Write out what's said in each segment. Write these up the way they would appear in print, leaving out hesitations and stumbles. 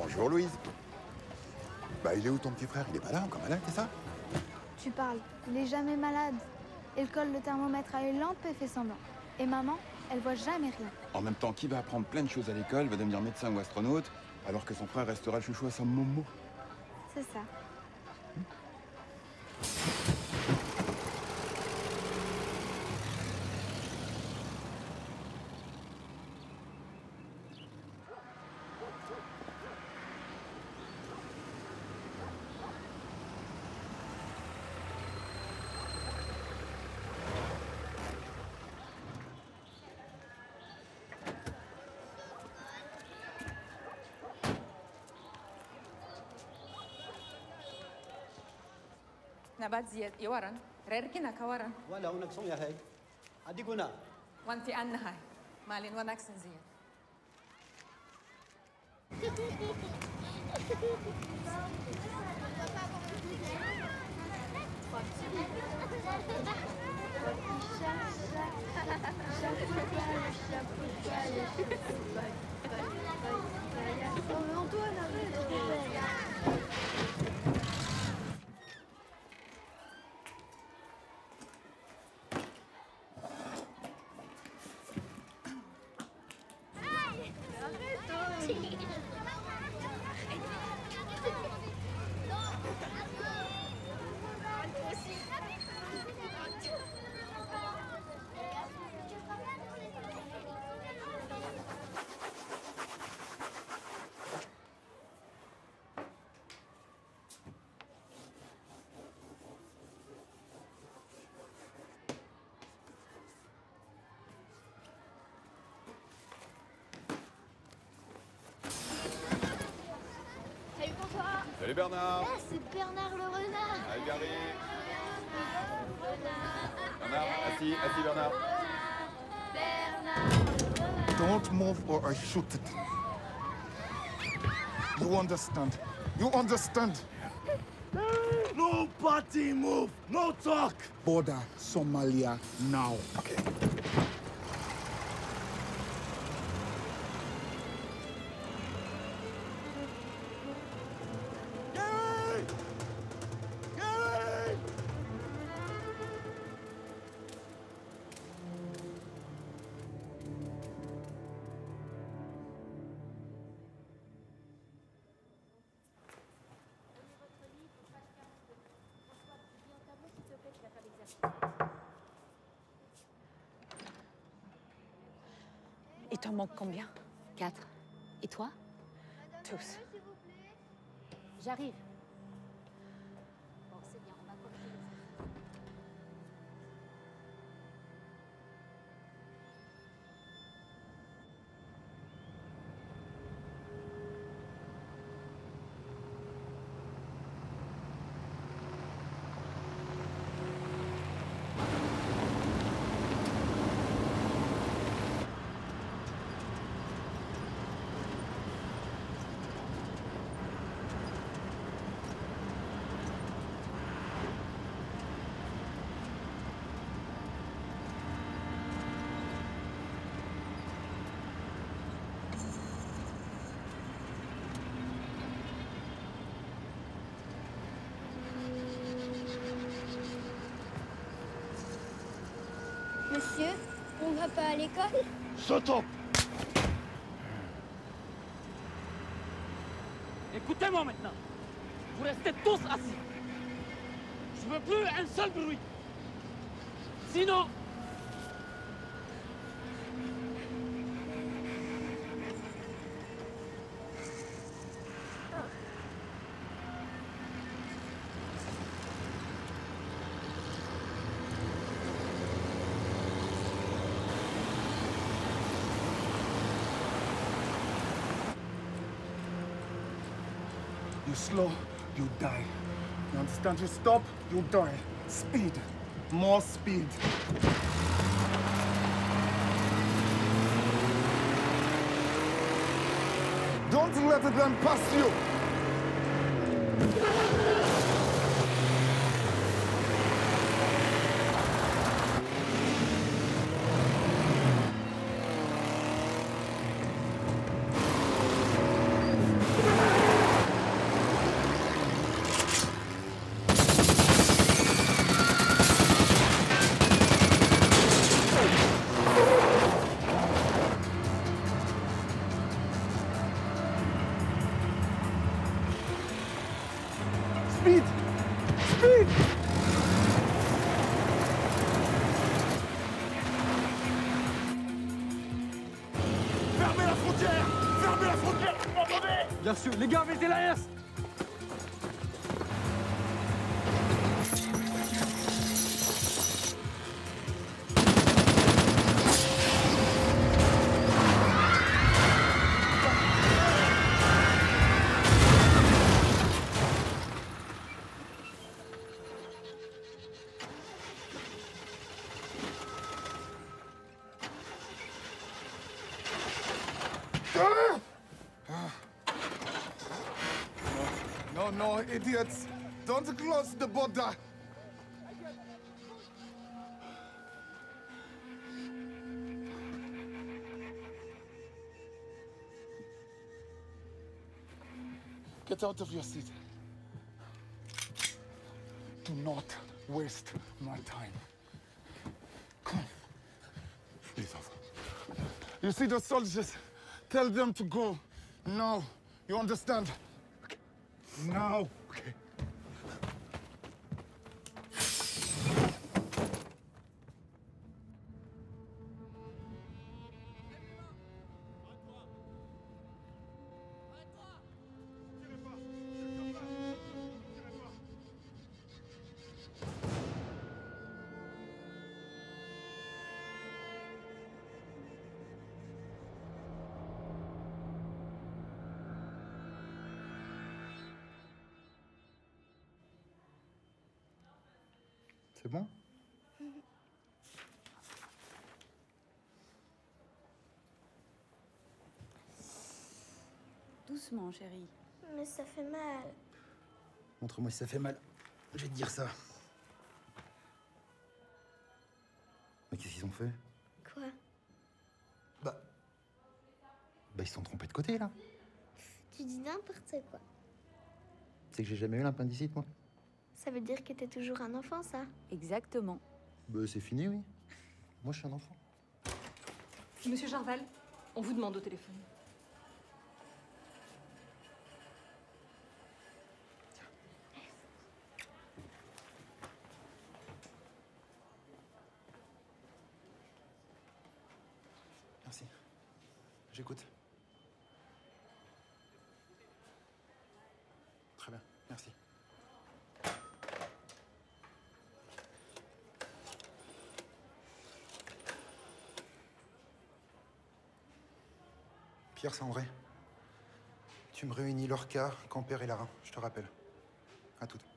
Bonjour, Louise. Bah, il est où ton petit frère? Il est pas là, encore malade, c'est ça? Tu parles, il est jamais malade. Il colle le thermomètre à une lampe et fait semblant. Et maman, elle voit jamais rien. En même temps, qui va apprendre plein de choses à l'école, va devenir médecin ou astronaute, alors que son frère restera le chouchou à sa momo? C'est ça. نبات زياد يورن ريركنا كورن ولا ونكسون يا هاي عدي قنا وانت أنا هاي مالين ونكسن زياد Salut Bernard. Ah, c'est Bernard le renard. Salut Gary. Bernard, assis Bernard. Don't move or I shoot it. You understand? You understand? Nobody move! No talk! Border Somalia now. Okay. Gary! Gary! Il t'en manque combien? 4. Et toi? Tous. J'arrive. Bon, c'est bien, on va corriger les affaires. Monsieur, on va pas à l'école? Shut up! Écoutez-moi maintenant. Vous restez tous assis. Je veux plus un seul bruit. Sinon... You slow, you die. You understand? You stop, you die. Speed. More speed. Don't let them pass you. Speed! Speed! Fermez la frontière! Fermez la frontière! Vous m'entendez? Bien sûr, les gars, mettez la S. No, no, idiots! Don't close the border! Get out of your seat. Do not waste my time. Come. Please, you see the soldiers? Tell them to go. Now. You understand? Okay. Now. Okay. C'est bon? Doucement, chérie. Mais ça fait mal. Montre-moi si ça fait mal. Je vais te dire ça. Mais qu'est-ce qu'ils ont fait? Quoi? Bah, ils se sont trompés de côté, là. Tu dis n'importe quoi. C'est que j'ai jamais eu l'appendicite, moi. Ça veut dire que t'es toujours un enfant, ça? Exactement. Bah, c'est fini, oui. Moi, je suis un enfant. Monsieur Jarval, on vous demande au téléphone. Merci. J'écoute. Très bien, merci. Pierre, c'est André. Tu me réunis Lorca, Camper et Lara, je te rappelle. À toutes.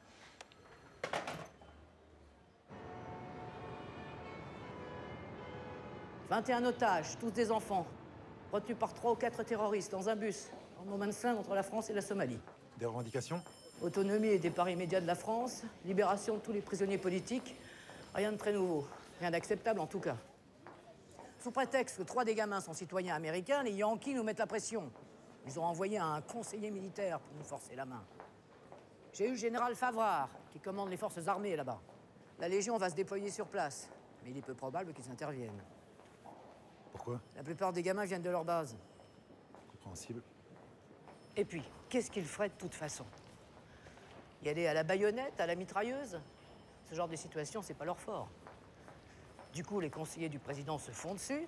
« 21 otages, tous des enfants, retenus par 3 ou 4 terroristes dans un bus, en no man's land entre la France et la Somalie. Des revendications? Autonomie et départ immédiat de la France, libération de tous les prisonniers politiques, rien de très nouveau, rien d'acceptable en tout cas. Sous prétexte que 3 des gamins sont citoyens américains, les Yankees nous mettent la pression. Ils ont envoyé un conseiller militaire pour nous forcer la main. J'ai eu le général Favrard, qui commande les forces armées là-bas. La Légion va se déployer sur place, mais il est peu probable qu'ils interviennent. Pourquoi? La plupart des gamins viennent de leur base. Compréhensible. Et puis, qu'est-ce qu'ils feraient de toute façon? Y aller à la baïonnette, à la mitrailleuse? Ce genre de situation, c'est pas leur fort. Du coup, les conseillers du président se font dessus.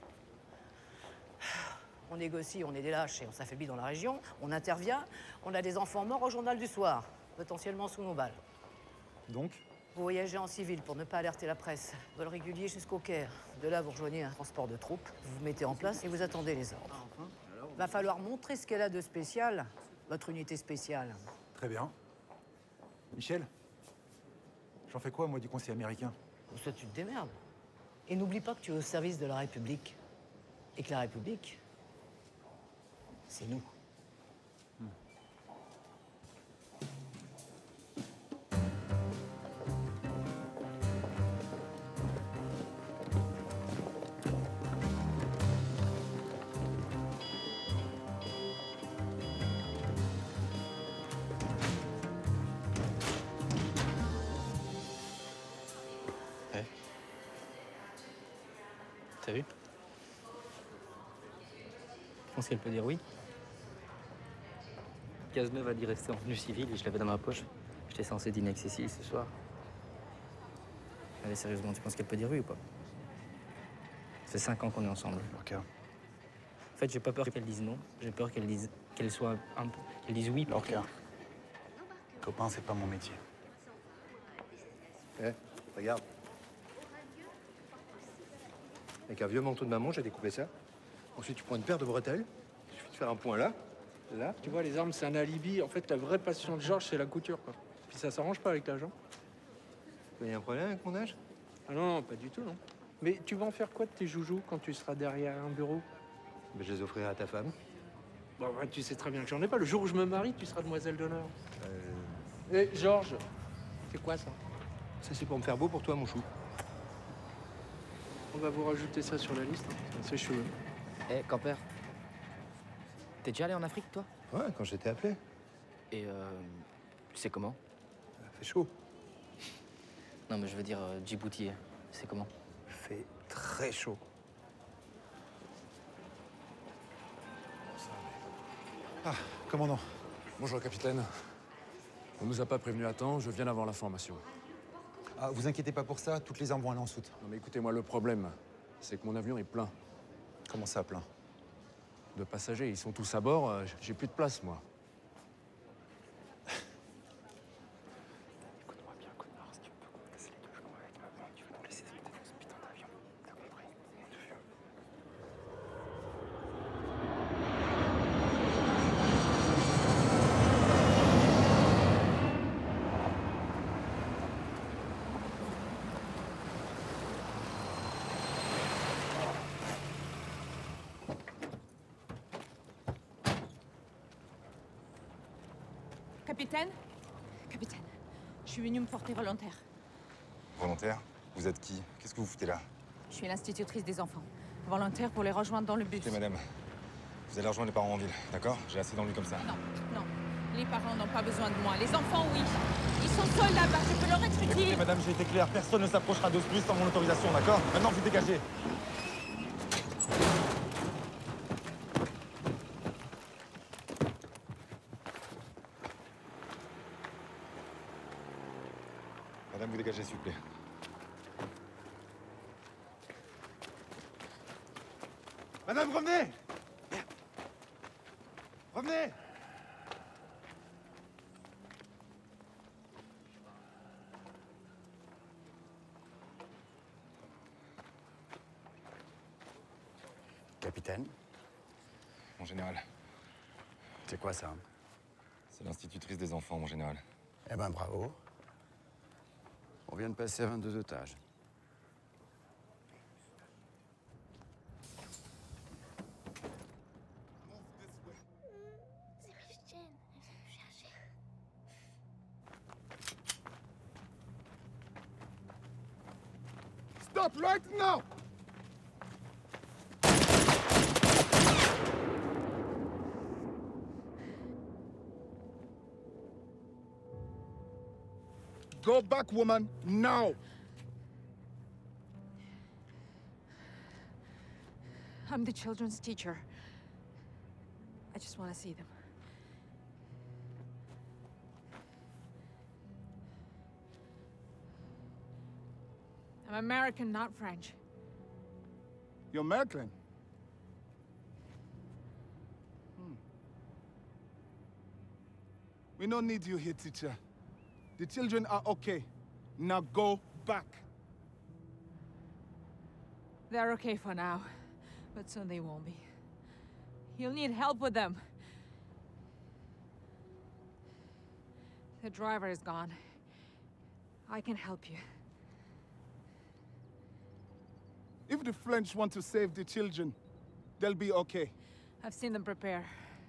On négocie, on est des lâches et on s'affaiblit dans la région. On intervient, on a des enfants morts au journal du soir, potentiellement sous nos balles. Donc? Vous voyagez en civil pour ne pas alerter la presse. Vol régulier jusqu'au Caire. De là, vous rejoignez un transport de troupes, vous vous mettez en place et vous attendez les ordres. Va falloir montrer ce qu'elle a de spécial, votre unité spéciale. Très bien. Michel, j'en fais quoi, moi, du conseil américain? Ça, tu te démerdes. Et n'oublie pas que tu es au service de la République. Et que la République, c'est nous. T'as vu? Je pense qu'elle peut dire oui. Cazeneuve a dit rester en tenue civile et je l'avais dans ma poche. Je J'étais censé dîner avec Cécile ce soir. Allez, sérieusement, tu penses qu'elle peut dire oui ou pas? Ça fait 5 ans qu'on est ensemble. Ok. En fait, j'ai pas peur qu'elle dise non. J'ai peur qu'elle dise... qu'elle soit un peu... qu'elle dise oui. Ok. Copain, c'est pas mon métier. Eh, regarde. Avec un vieux manteau de maman, j'ai découpé ça. Ensuite, tu prends une paire de bretelles. Il suffit de faire un point là. Là. Tu vois, les armes, c'est un alibi. En fait, la vraie passion de Georges, c'est la couture, quoi. Puis ça s'arrange pas avec l'argent. Il y a un problème avec mon âge? Ah non, non, pas du tout, non. Mais tu vas en faire quoi de tes joujoux quand tu seras derrière un bureau? Mais je les offrirai à ta femme. Bon, bah, tu sais très bien que j'en ai pas. Le jour où je me marie, tu seras demoiselle d'honneur. Eh, Georges, c'est quoi ça? Ça, c'est pour me faire beau pour toi, mon chou. On va vous rajouter ça sur la liste. Hein. C'est cheveux. Eh, Camper, t'es déjà allé en Afrique, toi? Ouais, quand j'étais appelé. Et tu sais comment? Fait chaud. Non, mais je veux dire, Djibouti, c'est comment? Fait très chaud. Ah, commandant. Bonjour, capitaine. On nous a pas prévenu à temps, je viens d'avoir l'information. Ah, vous inquiétez pas pour ça, toutes les armes vont aller en soute. Non mais écoutez-moi, le problème, c'est que mon avion est plein. Comment ça, plein? De passagers, ils sont tous à bord, j'ai plus de place, moi. Écoute-moi bien, connard, si tu peux qu'on casse les deux genoux avec maman, tu vas nous laisser sauter dans ce putain d'avion. T'as compris? Mon Dieu. Capitaine? Capitaine, je suis venue me porter volontaire. Volontaire? Vous êtes qui? Qu'est-ce que vous foutez là? Je suis l'institutrice des enfants. Volontaire pour les rejoindre dans le bus. Écoutez, madame, vous allez rejoindre les parents en ville, d'accord? J'ai assez d'ennuis comme ça. Non, non. Les parents n'ont pas besoin de moi. Les enfants, oui. Ils sont seuls là-bas, je peux leur être utile. Écoutez, madame, j'ai été clair. Personne ne s'approchera d'Hospice sans mon autorisation, d'accord? Maintenant, vous dégagez. Madame, vous dégagez, s'il vous plaît. Madame, revenez! Revenez! Capitaine, Mon général, c'est quoi ça? c'est l'institutrice des enfants, mon général. Eh ben, bravo. On vient de passer à 22 otages. C'est Christiane, elle vient me chercher. Stop right now! Go back, woman, now! I'm the children's teacher. I just want to see them. I'm American, not French. You're American? We don't need you here, teacher. The children are okay. Now go back. They're okay for now, but soon they won't be. You'll need help with them. The driver is gone. I can help you. If the French want to save the children, they'll be okay. I've seen them prepare.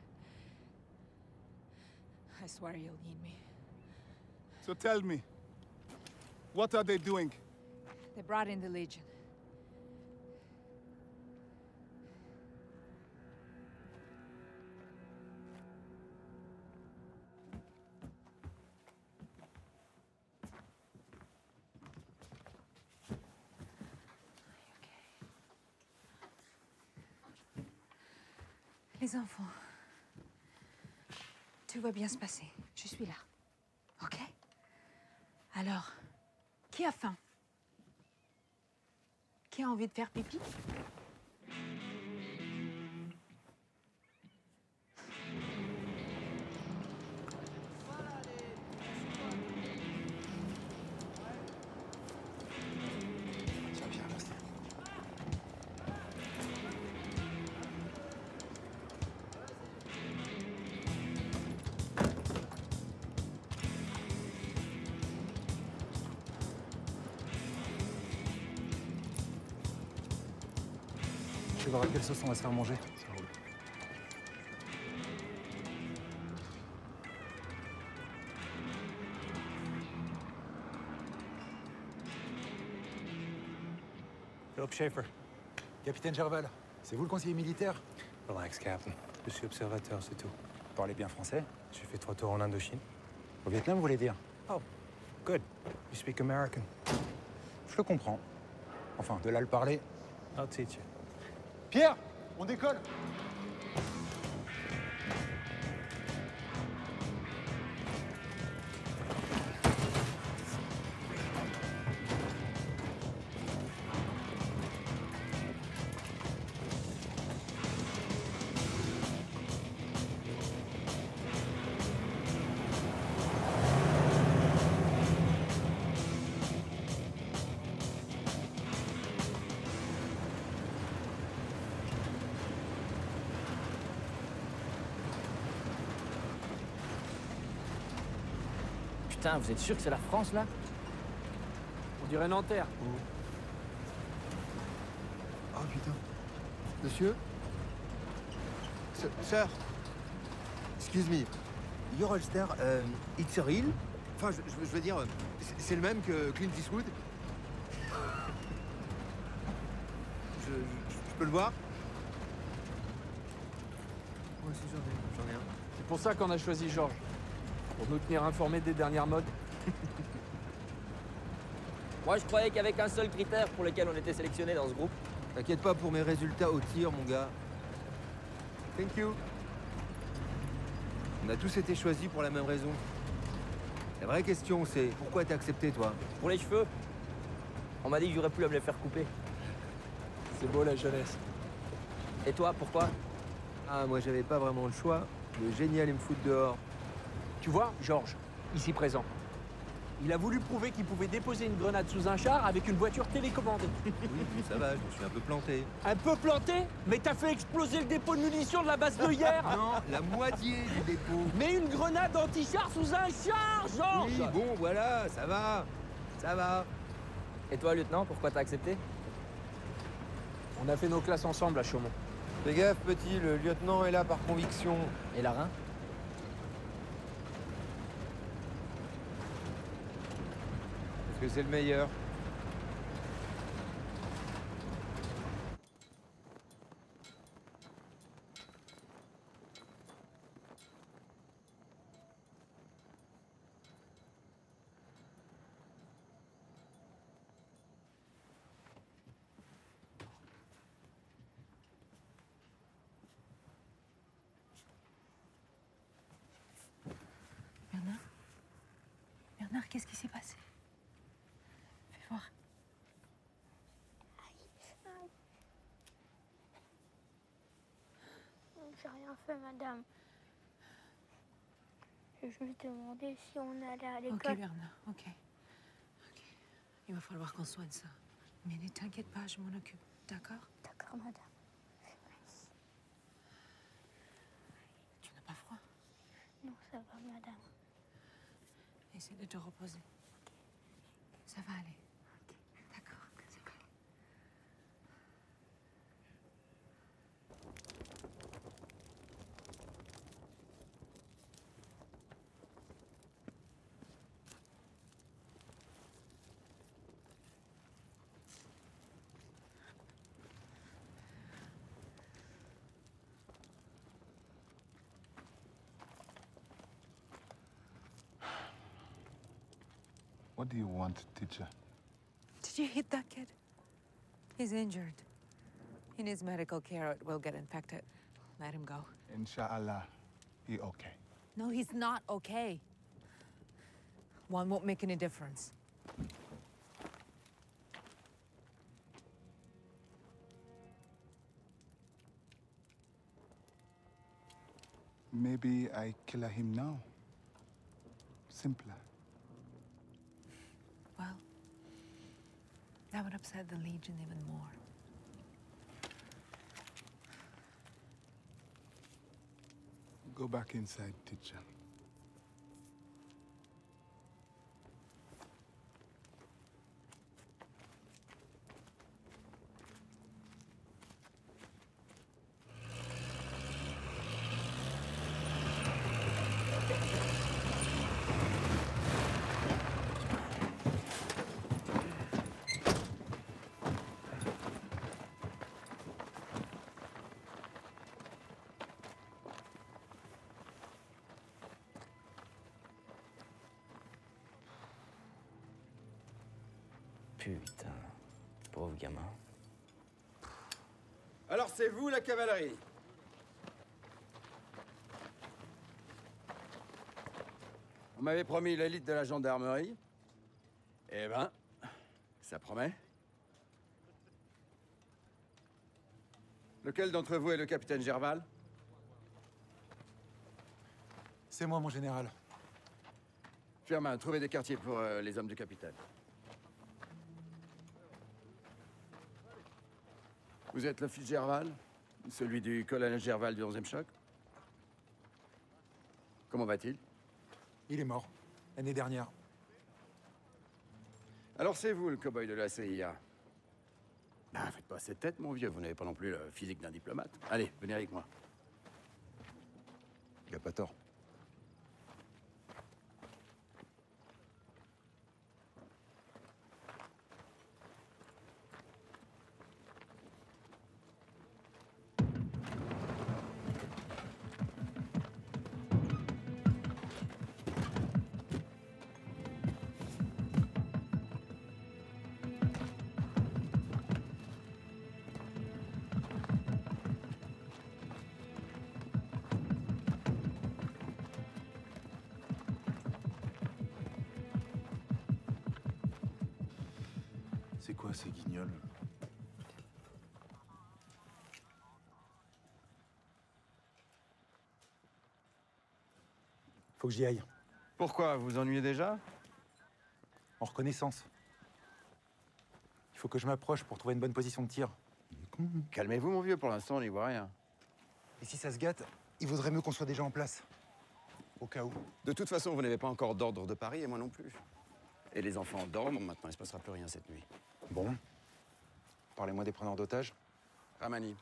I swear you'll need me. So tell me, what are they doing? They brought in the Legion. Les enfants, tout va bien se passer. Je suis là. OK? Alors, qui a faim? Qui a envie de faire pipi? Ça vient, merci. Je vais voir à quelle sauce on va se faire manger. Ça roule. Philip Schaefer. Capitaine Gerval, c'est vous le conseiller militaire? Relax, Captain. Je suis observateur, c'est tout. Vous parlez bien français? J'ai fait 3 tours en Indochine. Au Vietnam, vous voulez dire? Oh, good. You speak American. Je le comprends. Enfin, de là le parler. I'll teach you. Pierre, on décolle! Putain, vous êtes sûr que c'est la France, là? On dirait Nanterre. Oh putain. Monsieur? Sir? Excuse me. Your holster, it's real? Enfin, je veux dire, c'est le même que Clint Eastwood? Je peux le voir? Moi aussi, j'en ai un. C'est pour ça qu'on a choisi Georges. Pour nous tenir informés des dernières modes. Moi, je croyais qu'avec un seul critère pour lequel on était sélectionné dans ce groupe. T'inquiète pas pour mes résultats au tir, mon gars. Thank you. On a tous été choisis pour la même raison. La vraie question, c'est pourquoi t'as accepté, toi? Pour les cheveux. On m'a dit que j'aurais plus à me les faire couper. C'est beau, la jeunesse. Et toi, pourquoi? Ah, moi, j'avais pas vraiment le choix. Le génie allait me foutre dehors. Tu vois, Georges, ici présent. Il a voulu prouver qu'il pouvait déposer une grenade sous un char avec une voiture télécommandée. Oui, puis ça va, je me suis un peu planté. Un peu planté? Mais t'as fait exploser le dépôt de munitions de la base de hier. Non, la moitié du dépôt. Mais une grenade anti-char sous un char, Georges. Oui, bon, voilà, ça va. Ça va. Et toi, lieutenant, pourquoi t'as accepté? On a fait nos classes ensemble à Chaumont. Fais gaffe, petit, le lieutenant est là par conviction. Et Larin? Parce que c'est le meilleur. Bernard? Bernard, qu'est-ce qui s'est passé? Fais voir. J'ai rien fait, madame. J'ai juste demandé si on allait à l'école. Ok, Bernard, ok. Ok. Il va falloir qu'on soigne ça. Mais ne t'inquiète pas, je m'en occupe, d'accord? D'accord, madame. Tu n'as pas froid? Non, ça va, madame. Essaie de te reposer. Ça va aller. D'accord, ça va aller. What do you want, teacher? Did you hit that kid? He's injured. He needs medical care. It will get infected. Let him go. Inshallah, he okay. No, he's not okay. One won't make any difference. Maybe I kill him now. Simpler. Well, that would upset the Legion even more. Go back inside, teacher. Putain, pauvre gamin. Alors c'est vous la cavalerie? On m'avait promis l'élite de la gendarmerie. Eh ben, ça promet. Lequel d'entre vous est le capitaine Gerval? C'est moi, mon général. Firmin, trouvez des quartiers pour les hommes du capitaine. Vous êtes le fils Gerval? Celui du colonel Gerval du 11e choc? Comment va-t-il? Il est mort, l'année dernière. Alors c'est vous le cow-boy de la CIA? Ah, faites pas cette tête, mon vieux. Vous n'avez pas non plus le physique d'un diplomate. Allez, venez avec moi. Il a pas tort. C'est quoi ces guignols? Faut que j'y aille. Pourquoi? Vous vous ennuyez déjà? En reconnaissance. Il faut que je m'approche pour trouver une bonne position de tir. Calmez-vous, mon vieux. Pour l'instant, on n'y voit rien. Et si ça se gâte, il vaudrait mieux qu'on soit déjà en place. Au cas où. De toute façon, vous n'avez pas encore d'ordre de Paris, et moi non plus. Et les enfants dorment, maintenant il se passera plus rien cette nuit. Bon. Parlez-moi des preneurs d'otages. Ramani.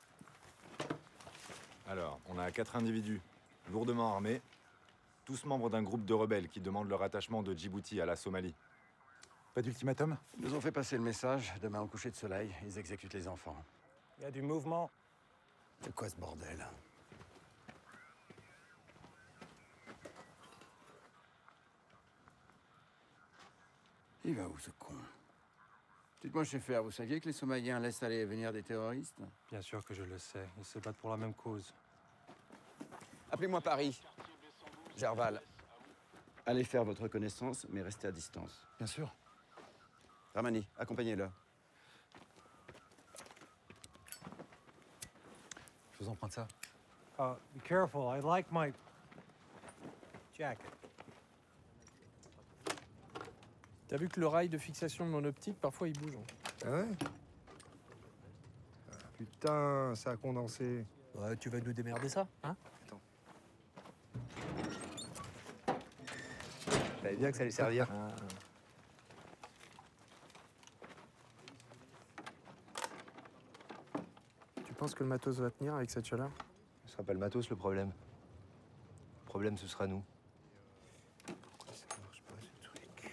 Alors, on a 4 individus, lourdement armés, tous membres d'un groupe de rebelles qui demandent le rattachement de Djibouti à la Somalie. Pas d'ultimatum? Ils nous ont fait passer le message. Demain, au coucher de soleil, ils exécutent les enfants. Il y a du mouvement. C'est quoi ce bordel? Il va où, ce con? Dites-moi, chef, vous saviez que les Somaliens laissent aller et venir des terroristes? Bien sûr que je le sais. Ils se battent pour la même cause. Appelez-moi Paris. Gerval. Allez faire votre connaissance, mais restez à distance. Bien sûr. Ramani, accompagnez-le. Je vous emprunte ça. Be careful. I like my jacket. T'as vu que le rail de fixation de mon optique, parfois, il bouge. Ah ouais? Ah, putain, ça a condensé. Ouais, tu vas nous démerder ça, hein? Attends. Je savais bien que ça allait servir. Tu penses que le matos va tenir avec cette chaleur? Ce sera pas le matos le problème. Le problème, ce sera nous. Pourquoi ça marche pas, ce truc?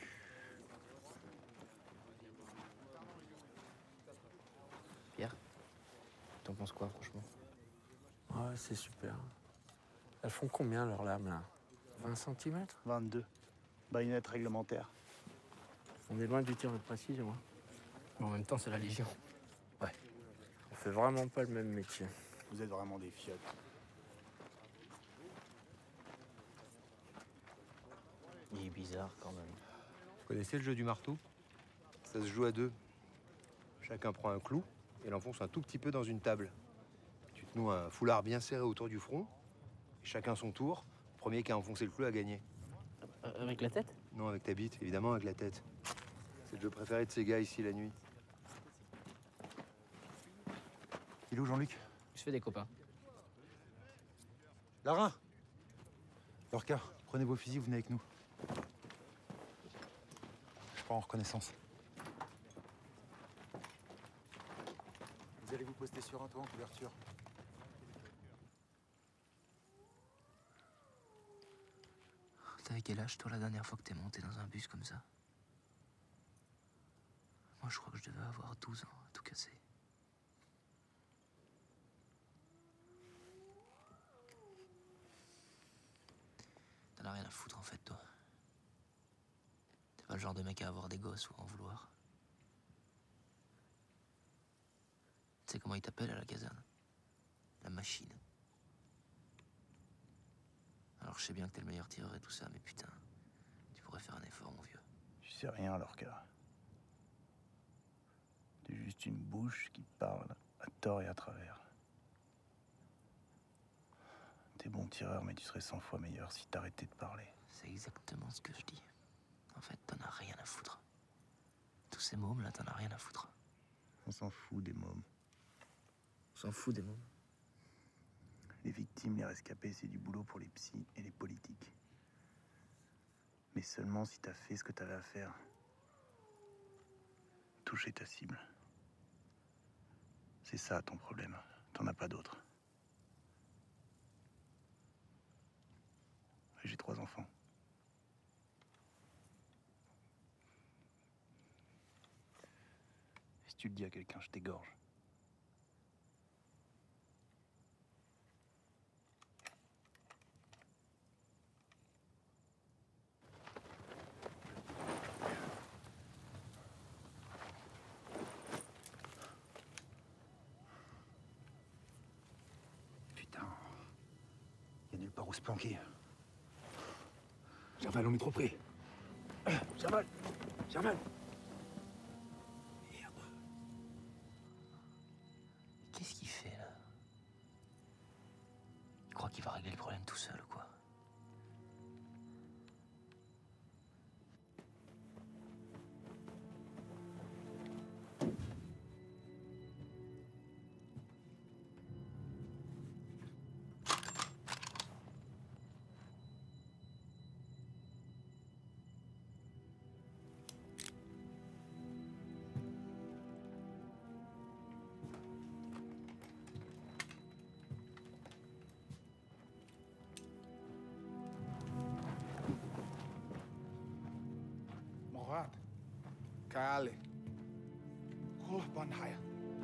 Pierre, t'en penses quoi, franchement? Ouais, c'est super. Elles font combien, leurs lames, là? 20 cm? 22. Baïonnette réglementaire. On est loin du tir de précision, hein. Mais en même temps, c'est la Légion. Ouais. On fait vraiment pas le même métier. Vous êtes vraiment des fiottes. Il est bizarre. bizarre quand même. Vous connaissez le jeu du marteau? Ça se joue à deux. Chacun prend un clou et l'enfonce un tout petit peu dans une table. Tu te noues un foulard bien serré autour du front. Et chacun son tour. Le premier qui a enfoncé le clou a gagné. Avec la tête? Non, avec ta bite, évidemment, avec la tête. C'est le jeu préféré de ces gars ici la nuit. Il est où Jean-Luc? Je fais des copains. Lara! Lorca, prenez vos fusils, vous venez avec nous. Je prends en reconnaissance. Vous allez vous poster sur un toit en couverture. T'avais quel âge, toi, la dernière fois que t'es monté dans un bus comme ça? Moi, je crois que je devais avoir 12 ans, à tout casser. T'en as rien à foutre, en fait, toi. T'es pas le genre de mec à avoir des gosses ou à en vouloir. Tu sais comment ils t'appellent à la caserne? La machine. Alors je sais bien que t'es le meilleur tireur et tout ça, mais putain, tu pourrais faire un effort, mon vieux. Tu sais rien, Lorca. T'es juste une bouche qui parle à tort et à travers. T'es bon tireur, mais tu serais 100 fois meilleur si t'arrêtais de parler. C'est exactement ce que je dis. En fait, t'en as rien à foutre. Tous ces mômes là, t'en as rien à foutre. On s'en fout des mômes. On s'en fout des mômes. Les victimes, les rescapés, c'est du boulot pour les psys et les politiques. Mais seulement si t'as fait ce que t'avais à faire. Toucher ta cible. C'est ça ton problème. T'en as pas d'autre. Et j'ai 3 enfants. Si tu le dis à quelqu'un, je t'égorge. Par où se planquer. Gerval, on est trop près. Gerval! Gerval! Qu'est-ce qu'il fait là? Il croit qu'il va régler le problème tout seul ou quoi? Morad, Kale, Korban Haya.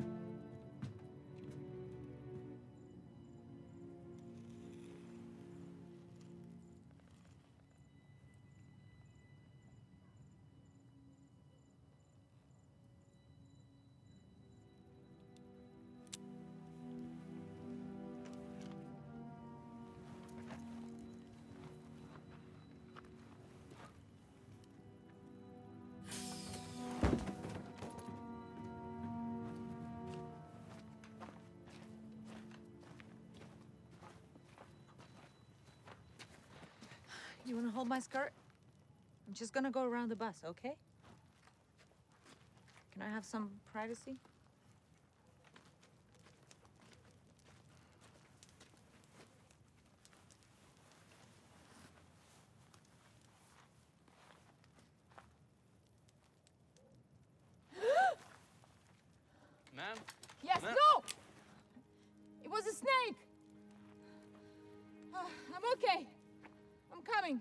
You want to hold my skirt? I'm just gonna go around the bus, okay? Can I have some privacy? Ma'am? Yes, Ma'am? no! It was a snake! I'm okay. I'm coming.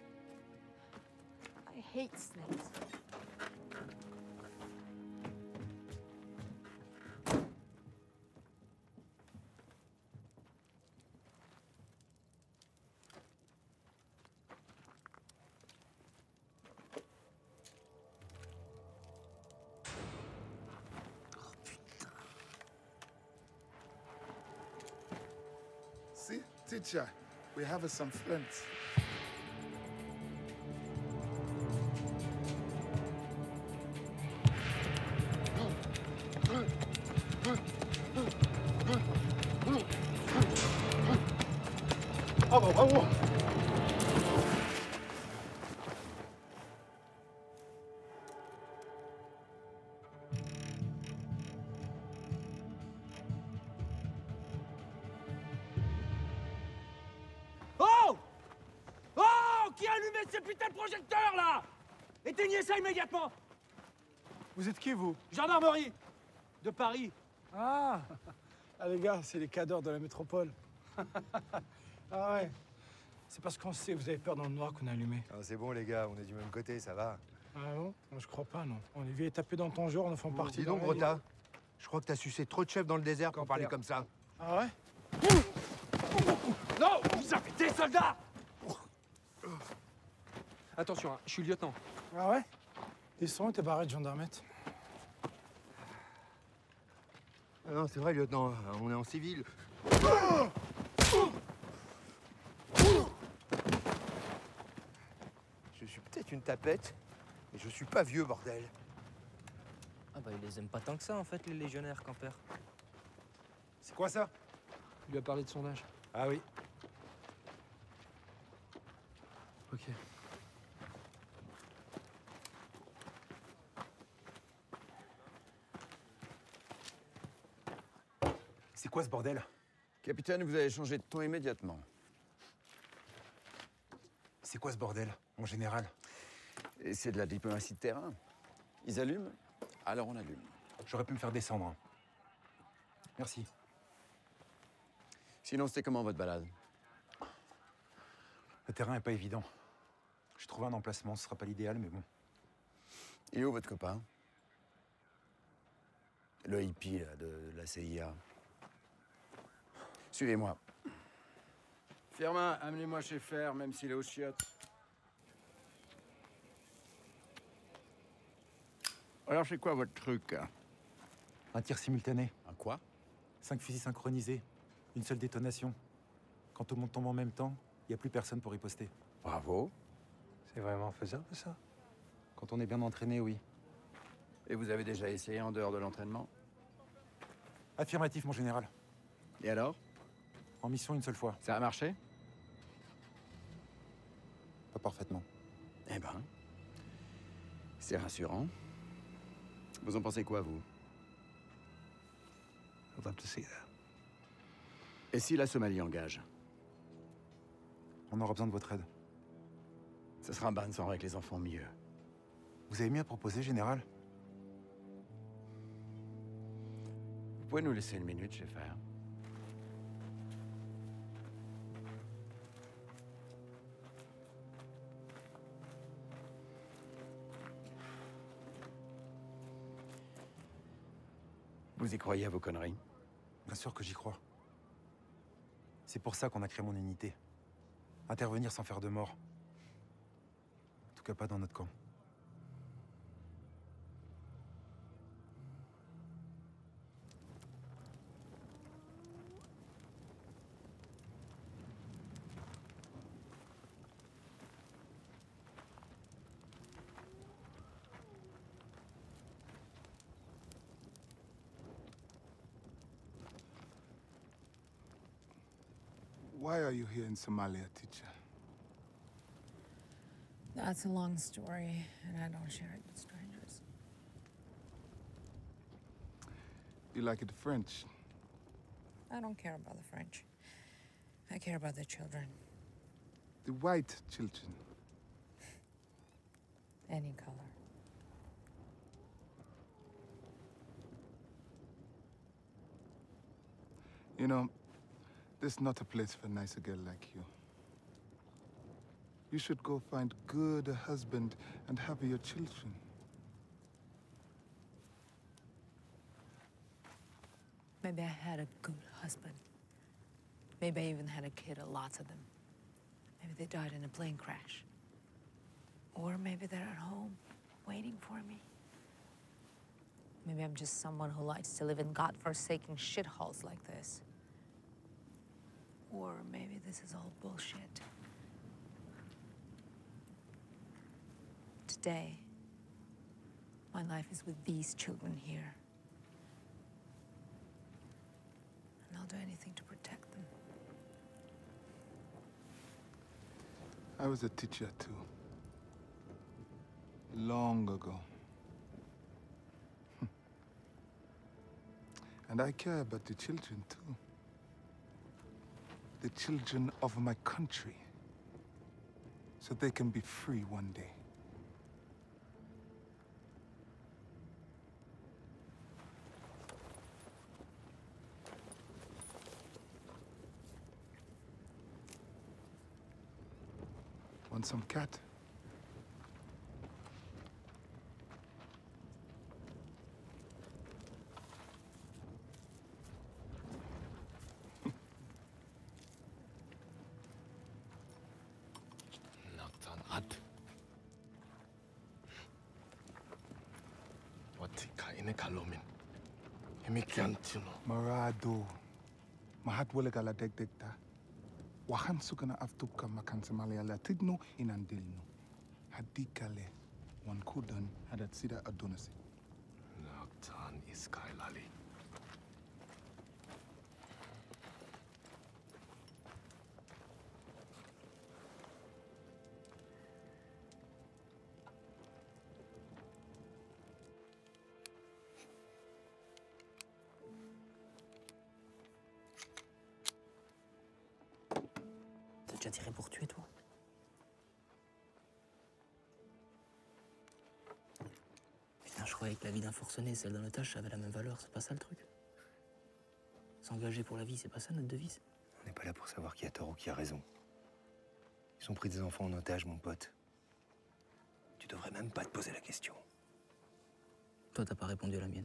I hate snakes. Teacher, we have some friends. Bravo, bravo. Oh! Oh! Qui a allumé ces putains de projecteurs, là? Éteignez ça immédiatement! Vous êtes qui, vous? Gendarmerie! De Paris. Ah! Ah, les gars, c'est les cadors de la métropole. Ah ouais. C'est parce qu'on sait, vous avez peur dans le noir qu'on a allumé. Ah, c'est bon, les gars, on est du même côté, ça va. Ah bon? Non, je crois pas, non. On est venu taper dans ton genre, on en fait partie. Dis donc, Grota, je crois que t'as sucé trop de chefs dans le désert pour parler comme ça. Ah ouais? Non! Vous avez des soldats! Attention, hein, je suis lieutenant. Ah ouais? Ils sont où tes barrettes, gendarmettes? Ah non, c'est vrai, lieutenant, on est en civil. Je suis peut-être une tapette, mais je suis pas vieux, bordel. Ah bah, ils les aiment pas tant que ça, en fait, les légionnaires, Camper. C'est quoi ça? Il lui a parlé de son âge. Ah oui. Ok. C'est quoi ce bordel? Capitaine, vous avez changé de ton immédiatement. C'est quoi ce bordel, mon général? Et c'est de la diplomatie de terrain. Ils allument, alors on allume. J'aurais pu me faire descendre. Hein. Merci. Sinon, c'était comment votre balade? Le terrain est pas évident. J'ai trouvé un emplacement, ce sera pas l'idéal, mais bon. Il est où votre copain? Le hippie là, de la CIA. Suivez-moi. Firmin, amenez-moi chez Fer, même s'il est aux chiottes. Alors, c'est quoi votre truc? Un tir simultané. Un quoi? 5 fusils synchronisés. Une seule détonation. Quand tout le monde tombe en même temps, il n'y a plus personne pour riposter. Bravo. C'est vraiment faisable, ça? Quand on est bien entraîné, oui. Et vous avez déjà essayé en dehors de l'entraînement? Affirmatif, mon général. Et alors? En mission une seule fois. Ça a marché? Pas parfaitement. Eh ben, c'est rassurant. Vous en pensez quoi, vous? I'd love to see that. Et si la Somalie engage? On aura besoin de votre aide. Ce sera un bain de sang avec les enfants mieux. Vous avez mieux à proposer, général? Vous pouvez nous laisser une minute, chez Fer? Vous y croyez à vos conneries? Bien sûr que j'y crois. C'est pour ça qu'on a créé mon unité. Intervenir sans faire de mort. En tout cas pas dans notre camp. Why are you here in Somalia, teacher? That's a long story, and I don't share it with strangers. You like it French? I don't care about the French. I care about the children. The white children? Any color. You know, this is not a place for a nicer girl like you. You should go find good husband and have your children. Maybe I had a good husband. Maybe I even had a kid, lots of them. Maybe they died in a plane crash. Or maybe they're at home, waiting for me. Maybe I'm just someone who likes to live in godforsaken shitholes like this. Or maybe this is all bullshit. Today, my life is with these children here. And I'll do anything to protect them. I was a teacher too. Long ago. And I care about the children too. The children of my country. So they can be free one day. Want some cat? Nocturne Ad. Watika inekalomin. Imikiantino. Marado. Mahat walegala degdegta. Wahan sukana aftuka makansamale ala tidno inandilno. Hadikale. Wan kudan hadat sida adonasi. Nocturne iskailali. T'as déjà tiré pour tuer, toi? Putain, je croyais que la vie d'un forcené et celle d'un otage, ça avait la même valeur. C'est pas ça le truc? S'engager pour la vie, c'est pas ça notre devise? On n'est pas là pour savoir qui a tort ou qui a raison. Ils ont pris des enfants en otage, mon pote. Tu devrais même pas te poser la question. Toi, t'as pas répondu à la mienne.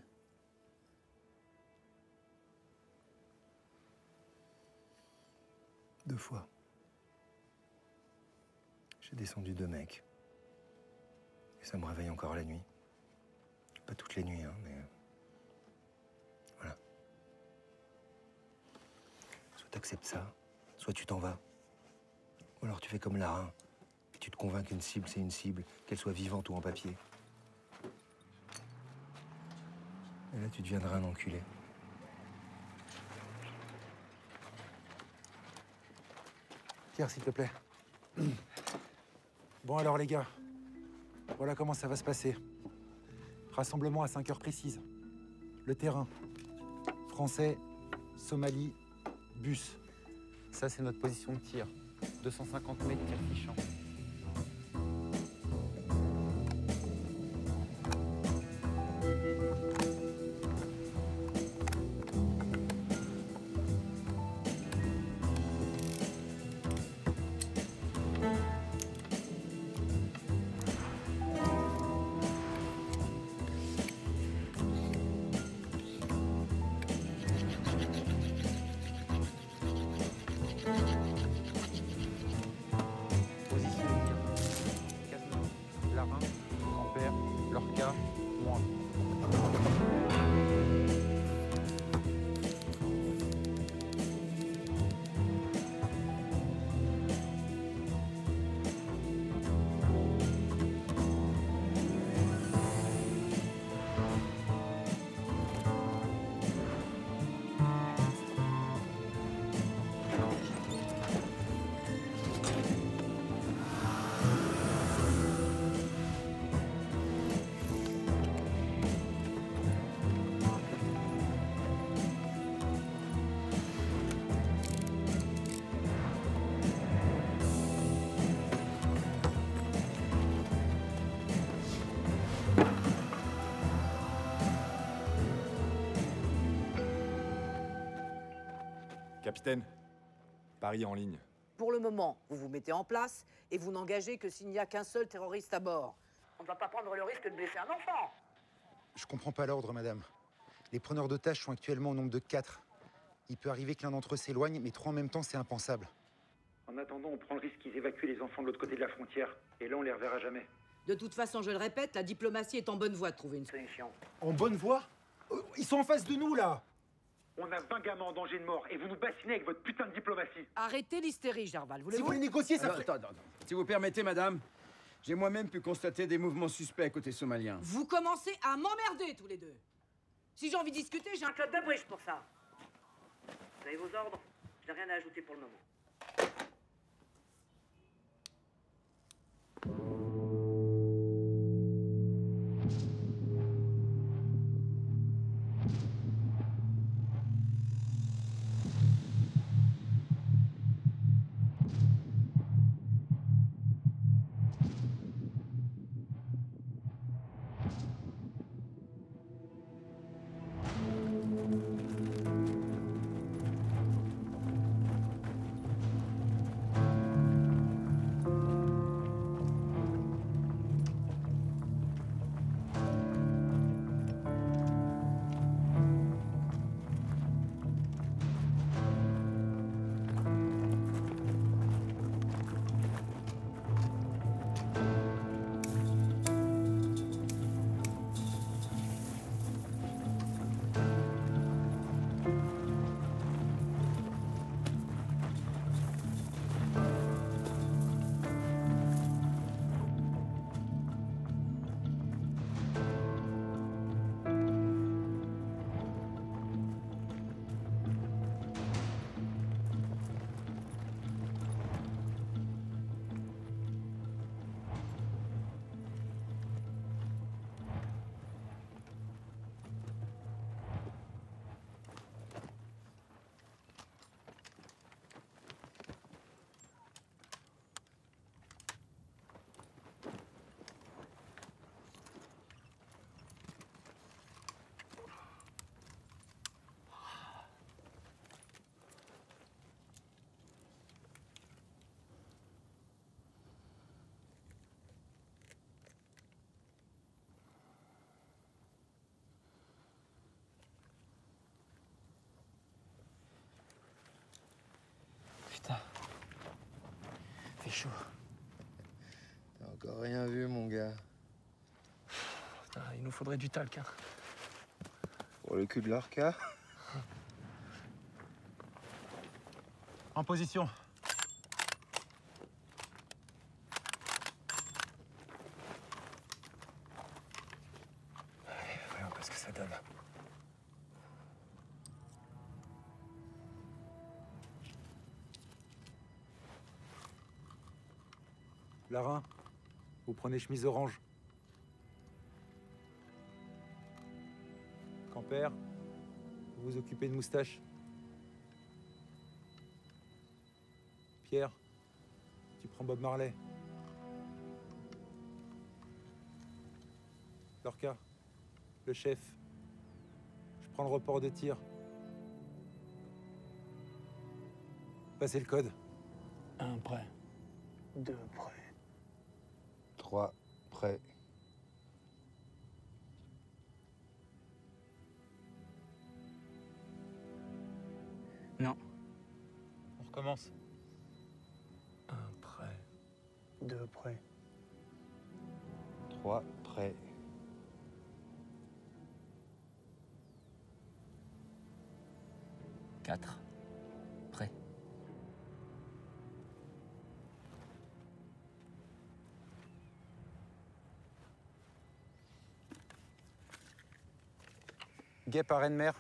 Deux fois. J'ai descendu 2 mecs. Et ça me réveille encore la nuit. Pas toutes les nuits, hein, mais... Voilà. Soit t'acceptes ça, soit tu t'en vas. Ou alors tu fais comme Lara, et tu te convaincs qu'une cible, c'est une cible, qu'elle soit vivante ou en papier. Et là, tu deviendras un enculé. Pierre, s'il te plaît. Bon alors les gars, voilà comment ça va se passer. Rassemblement à 5 heures précises. Le terrain. Français, Somalie, bus. Ça, c'est notre position de tir. 250 mètres tir fichant. Capitaine, Paris en ligne. Pour le moment, vous vous mettez en place et vous n'engagez que s'il n'y a qu'un seul terroriste à bord. On ne va pas prendre le risque de blesser un enfant. Je comprends pas l'ordre, madame. Les preneurs d'otages sont actuellement au nombre de 4. Il peut arriver que l'un d'entre eux s'éloigne, mais 3 en même temps, c'est impensable. En attendant, on prend le risque qu'ils évacuent les enfants de l'autre côté de la frontière. Et là, on les reverra jamais. De toute façon, je le répète, la diplomatie est en bonne voie de trouver une solution. En bonne voie? Ils sont en face de nous, là! On a 20 gamins en danger de mort et vous nous bassinez avec votre putain de diplomatie. Arrêtez l'hystérie, Jarval. Si Voulez-vous vous voulez négocier, ça fait... Attends. Si vous permettez, madame, j'ai moi-même pu constater des mouvements suspects côté somalien. Vous commencez à m'emmerder tous les deux. Si j'ai envie de discuter, j'ai un club de bridge pour ça. Vous avez vos ordres? Je n'ai rien à ajouter pour le moment. Putain. Fait chaud. T'as encore rien vu, mon gars. Putain, il nous faudrait du talc, hein. Pour le cul de l'orca. En position. Allez, voyons ce que ça donne. Larin, vous prenez chemise orange. Camper, vous vous occupez de moustache. Pierre, tu prends Bob Marley. Lorca, le chef, je prends le report de tir. Passez le code. 1 prêt. 2 prêt. 3 prêts. Non. On recommence. 1 prêt. 2 prêts. 3 prêts. 4 prêt. Guêpe à Rennes-Mer.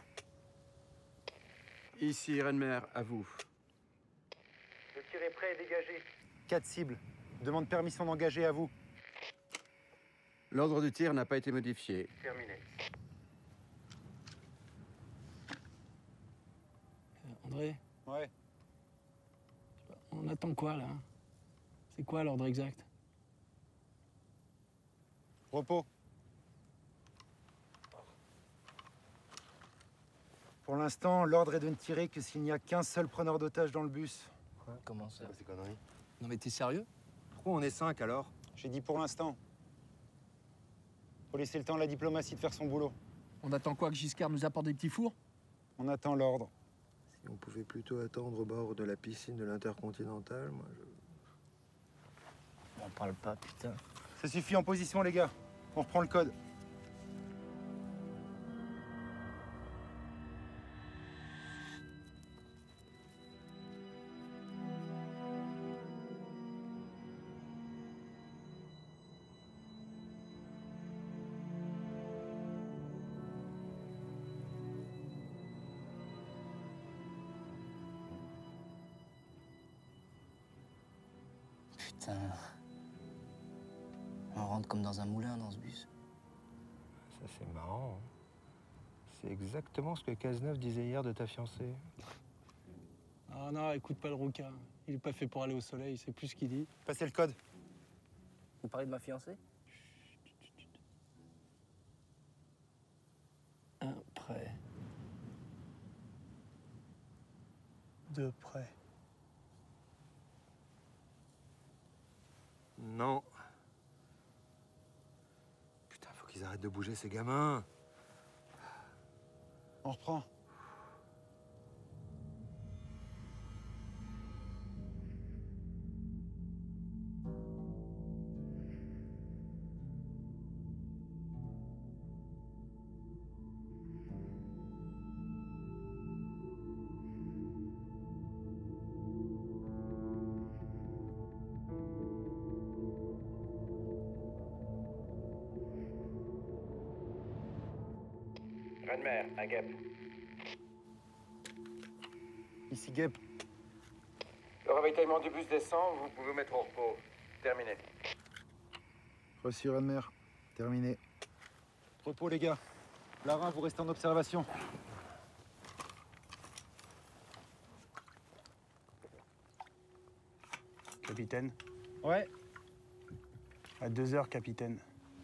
Ici, Rennemer, à vous. Le tir est prêt et dégagé. 4 cibles. Demande permission d'engager à vous. L'ordre du tir n'a pas été modifié. Terminé. André, Ouais. on attend quoi, là? C'est quoi l'ordre exact? Repos. Pour l'instant, l'ordre est de ne tirer que s'il n'y a qu'un seul preneur d'otage dans le bus. Comment ça? C'est quoi ces conneries? Non mais t'es sérieux? Pourquoi on est 5 alors? J'ai dit pour l'instant. Faut laisser le temps à la diplomatie de faire son boulot. On attend quoi, que Giscard nous apporte des petits fours? On attend l'ordre. Si on pouvait plutôt attendre au bord de la piscine de l'Intercontinental, moi je... On parle pas, putain. Ça suffit, en position, les gars. On reprend le code. Putain. On rentre comme dans un moulin dans ce bus. Ça, c'est marrant. Hein. C'est exactement ce que Cazeneuve disait hier de ta fiancée. Ah non, écoute pas le rouquin. Il est pas fait pour aller au soleil, il sait plus ce qu'il dit. Passez le code. Vous parlez de ma fiancée? Un prêt. Deux prêts. Non. Putain, faut qu'ils arrêtent de bouger, ces gamins. On reprend. Renmer, à Gap. Ici Gap. Le ravitaillement du bus descend, vous pouvez vous mettre au repos. Terminé. Reçu, Renmer. Terminé. Repos, les gars. Lara, vous restez en observation. Capitaine? Ouais. À 2 heures, capitaine.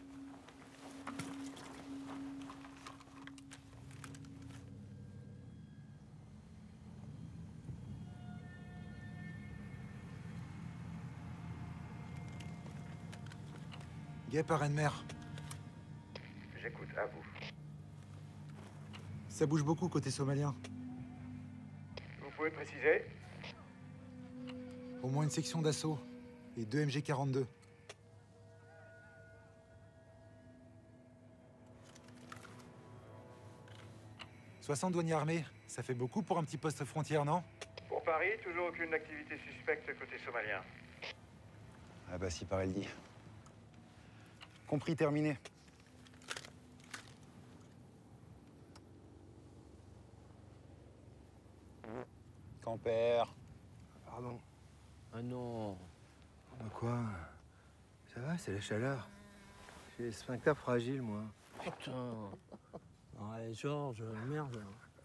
Gap à Renmer. J'écoute, à vous. Ça bouge beaucoup côté somalien. Vous pouvez préciser? Au moins une section d'assaut. Et 2 MG42. « 60 douaniers armés, ça fait beaucoup pour un petit poste frontière, non? Pour Paris, toujours aucune activité suspecte côté somalien. Ah bah si pareil le dit. Compris, terminé. Camper. Pardon. Ah non. De quoi? Ça va, c'est la chaleur. J'ai les sphincters fragiles, moi. Putain. Ouais, Georges, merde.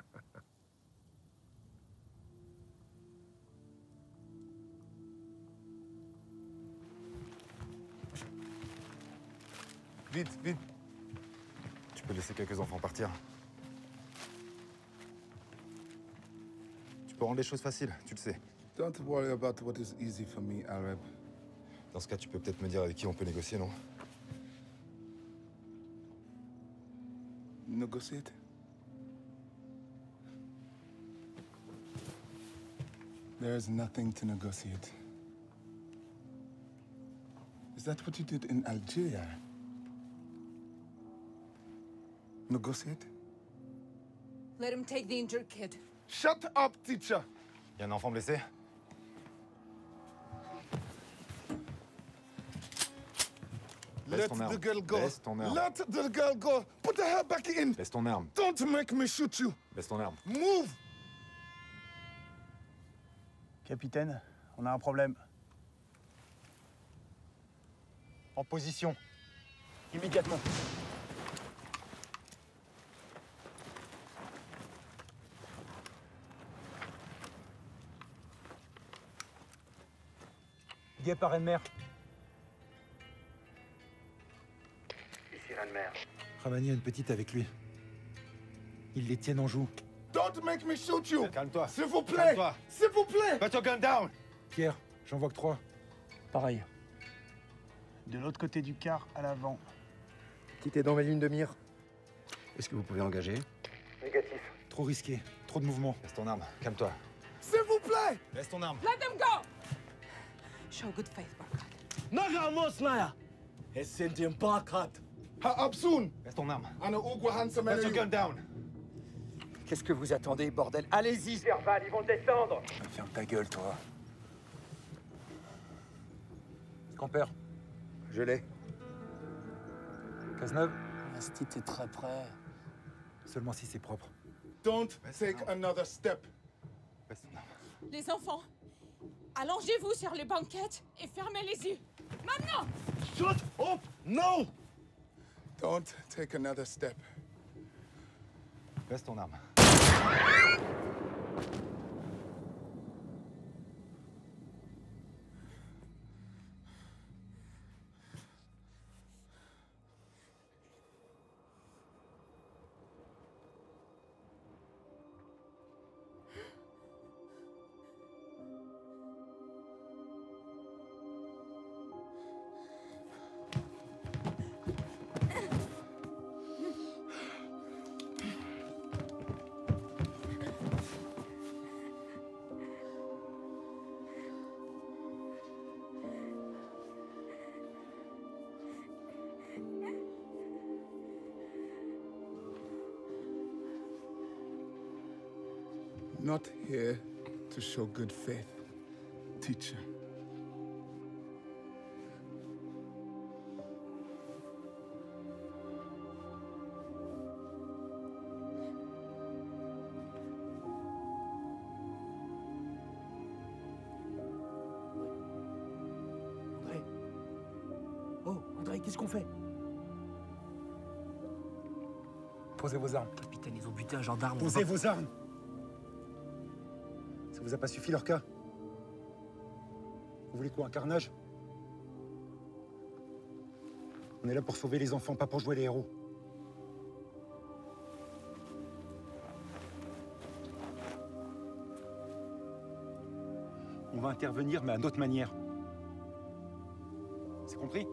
Vite, vite. Tu peux laisser quelques enfants partir. Tu peux rendre les choses faciles, tu le sais. Don't worry about what is easy for me, Arab. Dans ce cas, tu peux peut-être me dire avec qui on peut négocier, non? Negotiate? There's nothing to negotiate. Is that what you did in Algeria? Negotiate? Let him take the injured kid. Shut up, teacher! Il y a un enfant blessé? Let ton arme. the girl go. Laisse ton arme. Let the girl go. Put her back in. Laisse ton arme. Don't make me shoot you. Laisse ton arme. Move. Capitaine, on a un problème. En position. Immédiatement. Gap à Renmer. Ici Renmer. Ramani a une petite avec lui. Ils les tiennent en joue. Don't make me shoot you. Calme-toi. S'il vous plaît. Calme-toi. S'il vous plaît. Put your gun down. Pierre, j'en vois que 3. Pareil. De l'autre côté du car, à l'avant. Petit est dans ma ligne de mire. Est-ce que vous pouvez engager? Négatif. Trop risqué. Trop de mouvement. Laisse ton arme. Calme-toi. S'il vous plaît. Laisse ton arme. Let them go! Show good faith, Barkat. Nagamos Naya! Esendim Barkat! Ha Absoun. Laisse ton arme. Ana Ugwa Hansa Put your gun down. Qu'est-ce que vous attendez, bordel? Allez-y! Serval, ils vont descendre! Ferme ta gueule, toi. Camper. Je l'ai. Cazeneuve. Asti, t'es très près. Seulement si c'est propre. Don't take another step. Laisse ton arme. Les enfants, Allongez-vous sur les banquettes et fermez les yeux. Maintenant! Shut up! No! Don't take another step. Baisse ton arme. Not here to show good faith, teacher. André. Oh, André, qu'est-ce qu'on fait? Posez vos armes. Capitaine, ils ont buté un gendarme. Posez vos armes. Ça vous a pas suffi, leur cas? Vous voulez quoi, un carnage? On est là pour sauver les enfants, pas pour jouer les héros. On va intervenir, mais à notre manière. C'est compris?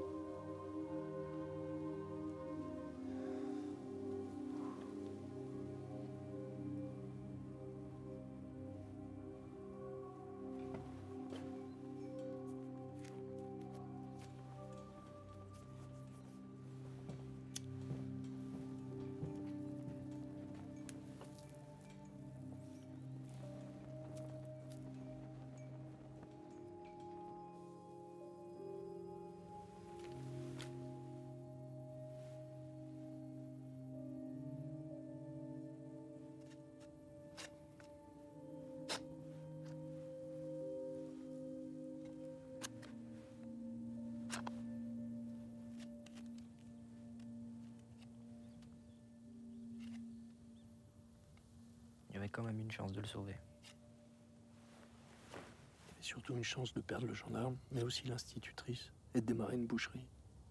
Il y avait quand même une chance de le sauver. Il y avait surtout une chance de perdre le gendarme, mais aussi l'institutrice, et de démarrer une boucherie.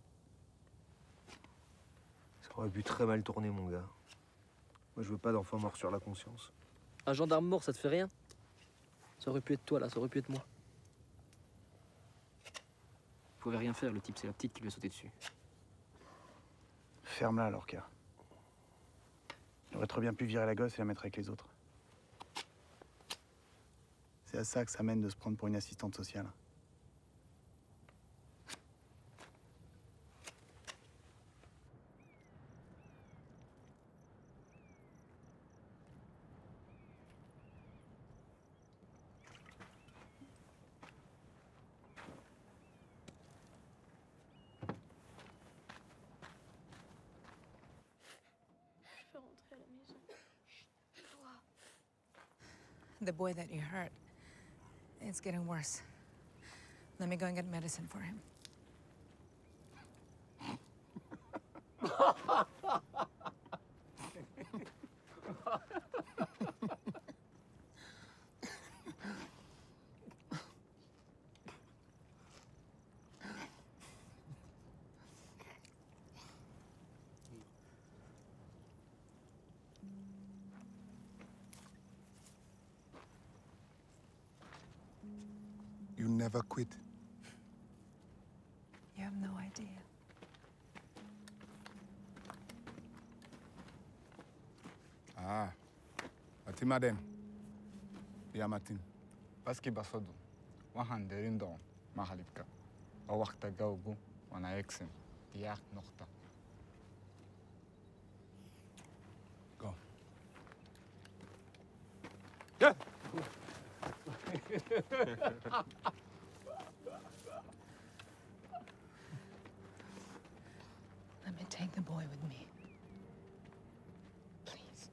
Ça aurait pu très mal tourner, mon gars. Moi, je veux pas d'enfants morts sur la conscience. Un gendarme mort, ça te fait rien? Ça aurait pu être toi, là, ça aurait pu être moi. Vous pouvez rien faire, le type, c'est la petite qui lui a sauté dessus. Ferme-la, Lorca. Il aurait très bien pu virer la gosse et la mettre avec les autres. C'est à ça que ça mène de se prendre pour une assistante sociale. Je veux rentrer à la maison. Toi. The boy that you hurt, it's getting worse. Let me go and get medicine for him. You never quit. You have no idea. Ah, ati madem. Ya matin. Paski basadu. Waxaan derin doon mahalibka. Oo waqta gawgu wana eksen. Diyaaq noqta. Go. Yeah. Let me take the boy with me. Please.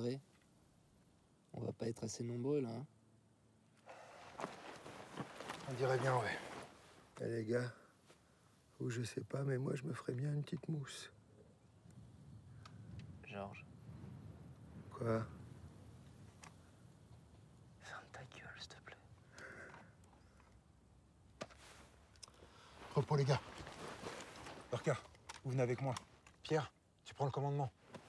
vrai? On va pas être assez nombreux, là, hein? On dirait bien, ouais. Eh les gars, ou je sais pas, mais moi je me ferais bien une petite mousse. Georges. Quoi? Ferme ta gueule, s'il te plaît. Repos, les gars. Lorca, vous venez avec moi. Pierre, tu prends le commandement.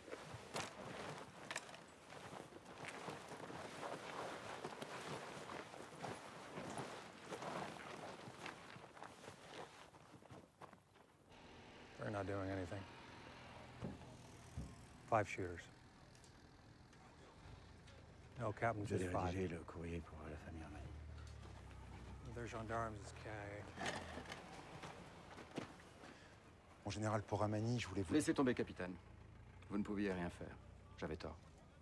They're not doing anything. 5 shooters. No, Captain, Je just vais 5. rédiger le courrier pour la famille Armani. Their gendarmes is KIA. Mon général, pour Ramani, je voulais vous... Laissez tomber, capitaine. Vous ne pouviez rien faire. J'avais tort.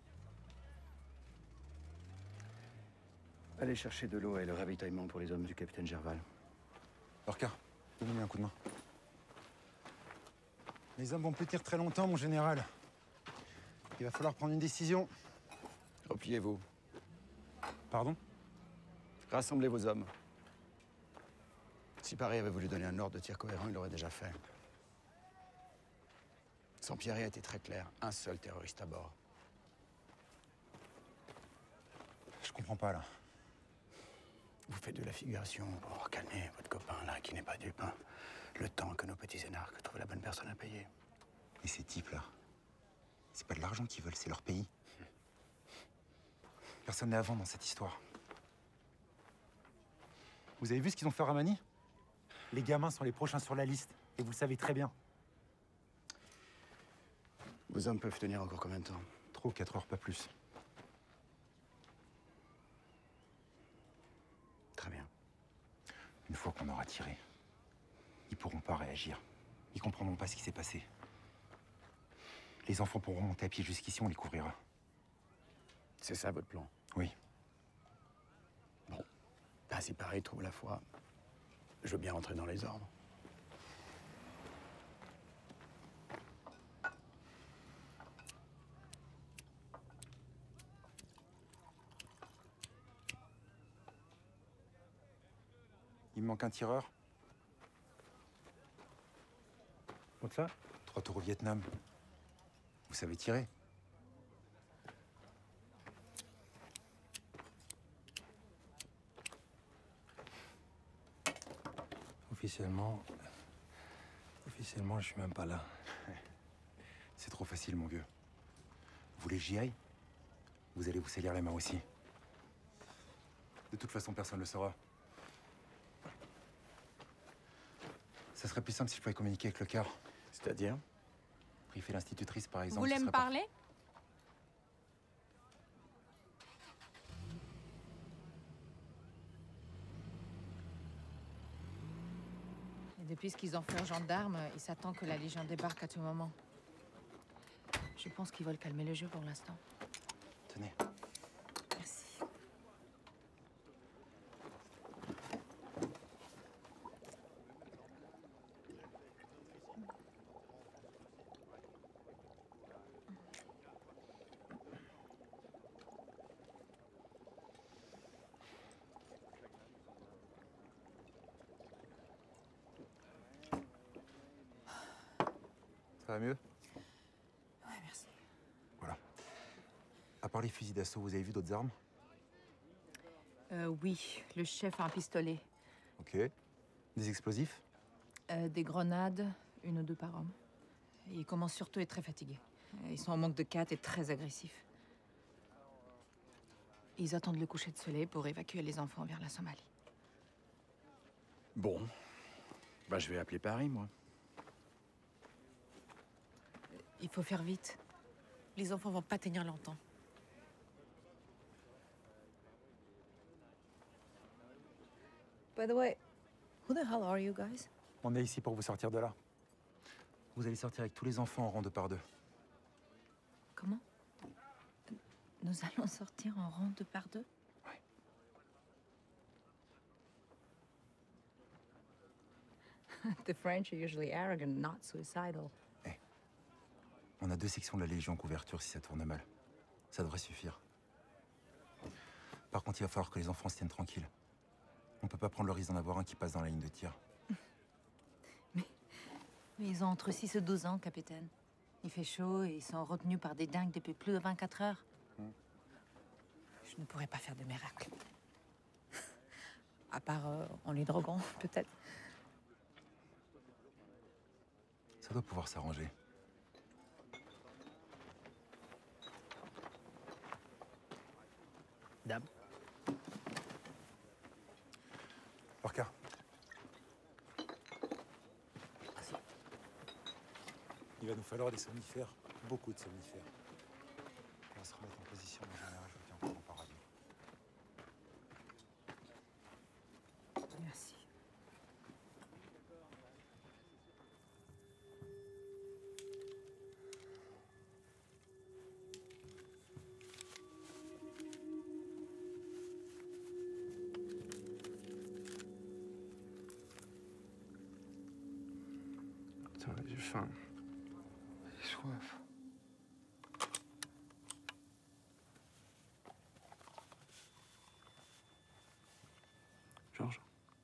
Allez chercher de l'eau et le ravitaillement pour les hommes du capitaine Gerval. Lorca, donnez-moi un coup de main. Les hommes vont plus tenir très longtemps, mon général. Il va falloir prendre une décision. Repliez-vous. Pardon? Rassemblez vos hommes. Si Paris avait voulu donner un ordre de tir cohérent, il l'aurait déjà fait. Son Pierret a été très clair. Un seul terroriste à bord. Je comprends pas, là. Vous faites de la figuration. Oh, calmez votre copain, là, qui n'est pas dupe. Hein. Le temps que nos petits énarques trouvent la bonne personne à payer. Et ces types-là, c'est pas de l'argent qu'ils veulent, c'est leur pays. Personne n'est avant dans cette histoire. Vous avez vu ce qu'ils ont fait à Ramani? Les gamins sont les prochains sur la liste, et vous le savez très bien. Vos hommes peuvent tenir encore combien de temps? 3 ou 4 heures, pas plus. Très bien. Une fois qu'on aura tiré, ils pourront pas réagir. Ils comprendront pas ce qui s'est passé. Les enfants pourront monter à pied jusqu'ici, on les couvrira. C'est ça votre plan? Oui. Bon. Ben, si Paris trouve la foi, je veux bien rentrer dans les ordres. Il me manque un tireur. What's that? 3 tours au Vietnam. Vous savez tirer? Officiellement, je suis même pas là. C'est trop facile, mon vieux. Vous voulez que j'y aille? Vous allez vous salir les mains aussi. De toute façon, personne ne le saura. Ça serait plus simple si je pouvais communiquer avec le quart. C'est-à-dire? Briefer l'institutrice, par exemple. Vous voulez ce me serait pas- parler? Et depuis ce qu'ils ont fait aux gendarmes, ils s'attendent que la Légion débarque à tout moment. Je pense qu'ils veulent calmer le jeu pour l'instant. Tenez. Merci. Ça va mieux? Ouais, merci. Voilà. À part les fusils d'assaut, vous avez vu d'autres armes? Oui, le chef a un pistolet. Ok. Des explosifs? Des grenades, 1 ou 2 par homme. Et ils commencent surtout à être très fatigués. Ils sont en manque de 4 et très agressifs. Ils attendent le coucher de soleil pour évacuer les enfants vers la Somalie. Bon. Bah, je vais appeler Paris, moi. Il faut faire vite. Les enfants vont pas tenir longtemps. By the way, who the hell are you guys? On est ici pour vous sortir de là. Vous allez sortir avec tous les enfants en rang 2 par 2. Comment? Nous allons sortir en rang 2 par 2? The French are usually arrogant, not suicidal. On a 2 sections de la Légion en couverture si ça tourne mal. Ça devrait suffire. Par contre, il va falloir que les enfants se tiennent tranquilles. On peut pas prendre le risque d'en avoir un qui passe dans la ligne de tir. Mais ils ont entre 6 et 12 ans, capitaine. Il fait chaud et ils sont retenus par des dingues depuis plus de 24 heures. Je ne pourrais pas faire de miracle. À part en les droguant, peut-être. Ça doit pouvoir s'arranger. Dame. Lorca. Merci. Il va nous falloir des somnifères, beaucoup de somnifères. On va se remettre en position, en général, je vous tiens au courant par radio. Merci. Putain, j'ai faim. J'ai soif. Georges.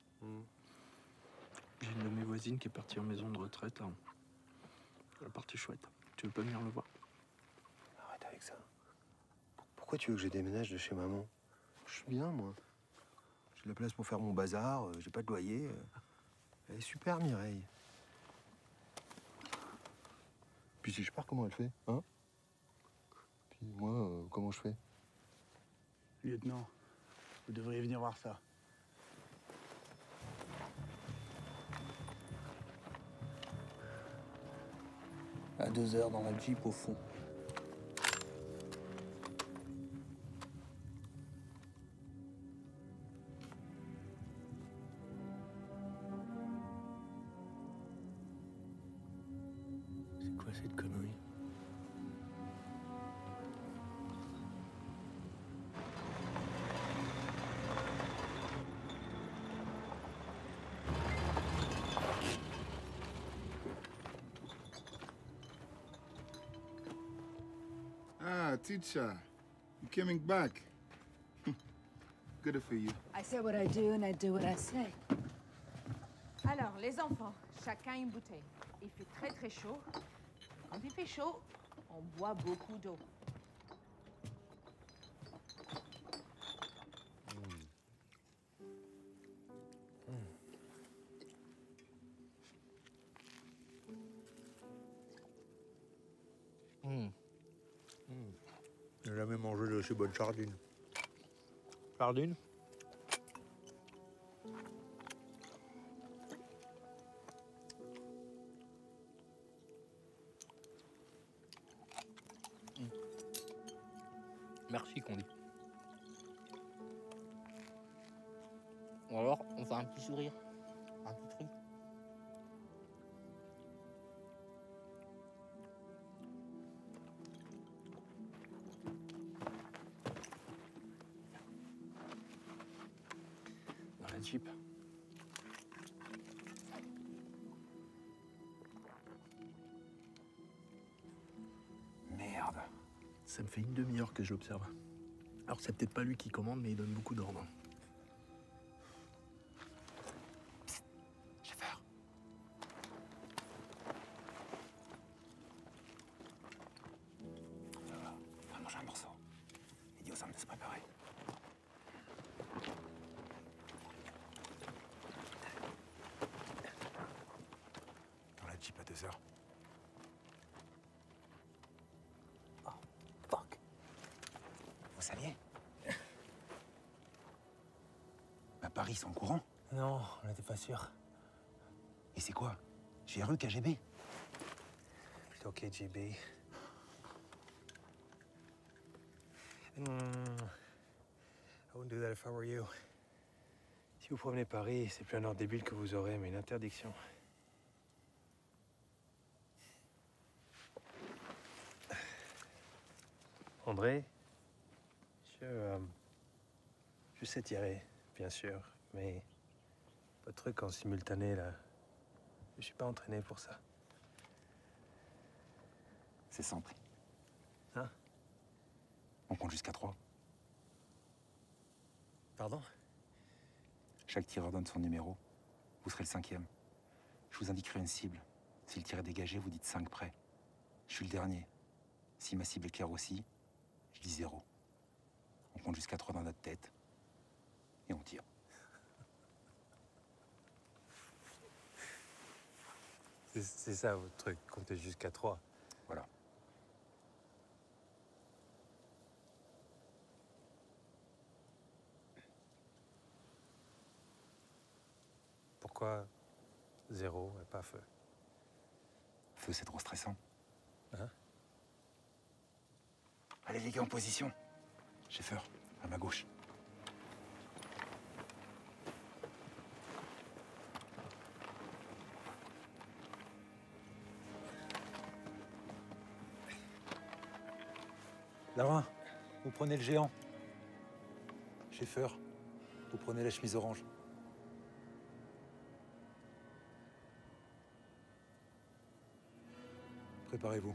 J'ai une de mes voisines qui est partie en maison de retraite, là. Elle est partie chouette. Tu veux pas venir le voir? Arrête avec ça. Pourquoi tu veux que je déménage de chez maman? Je suis bien, moi. J'ai de la place pour faire mon bazar, j'ai pas de loyer. Elle est super, Mireille. Puis si je pars, comment elle fait, hein? Puis moi, comment je fais? Lieutenant, vous devriez venir voir ça. À 2 heures dans la Jeep au fond. C'est quoi cette connerie? Ah, teacher, you coming back? Good for you. I say what I do and I do what I say. Alors, les enfants, chacun une bouteille. Il fait très très chaud. Quand il fait chaud, on boit beaucoup d'eau. J'ai jamais mangé de si bonne sardine. Sardine? Merci qu'on dit. Ou alors, on fait un petit sourire. Un petit truc. Dans la Jeep. Merde. Ça me fait une demi-heure que je l'observe. Alors c'est peut-être pas lui qui commande, mais il donne beaucoup d'ordres. Chauffeur. Ça va, on va manger un morceau. Il dit aux hommes de se préparer. Dans la Jeep à 2 heures. Vous saviez? Paris sont au courant? Non, on n'était pas sûr. Et c'est quoi? GRE, KGB? Plutôt KGB. I wouldn't do that if I were you. Si vous promenez Paris, c'est plus un ordre débile que vous aurez, mais une interdiction. André, je sais tirer, bien sûr, mais pas de truc en simultané, là. Je suis pas entraîné pour ça. C'est sans prix. Hein? On compte jusqu'à 3. Pardon? Chaque tireur donne son numéro. Vous serez le 5e. Je vous indiquerai une cible. Si le tir est dégagé, vous dites 5 prêts. Je suis le dernier. Si ma cible est claire aussi, je dis 0. On compte jusqu'à 3 dans notre tête. Et on tire. C'est ça votre truc, compter jusqu'à 3. Voilà. Pourquoi 0 et pas feu? Feu, c'est trop stressant. Hein? Allez les gars, en position. Schaeffer, à ma gauche. Larin, vous prenez le géant. Schaeffer, vous prenez la chemise orange. Préparez-vous.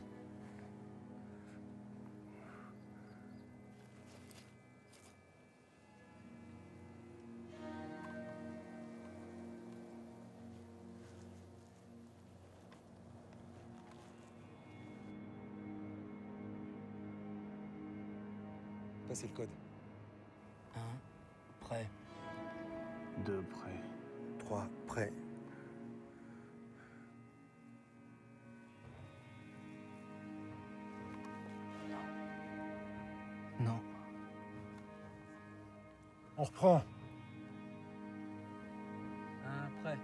Passez le code. 1, prêt. 2 prêts. 3 prêts. Non. On reprend. 1 prêt.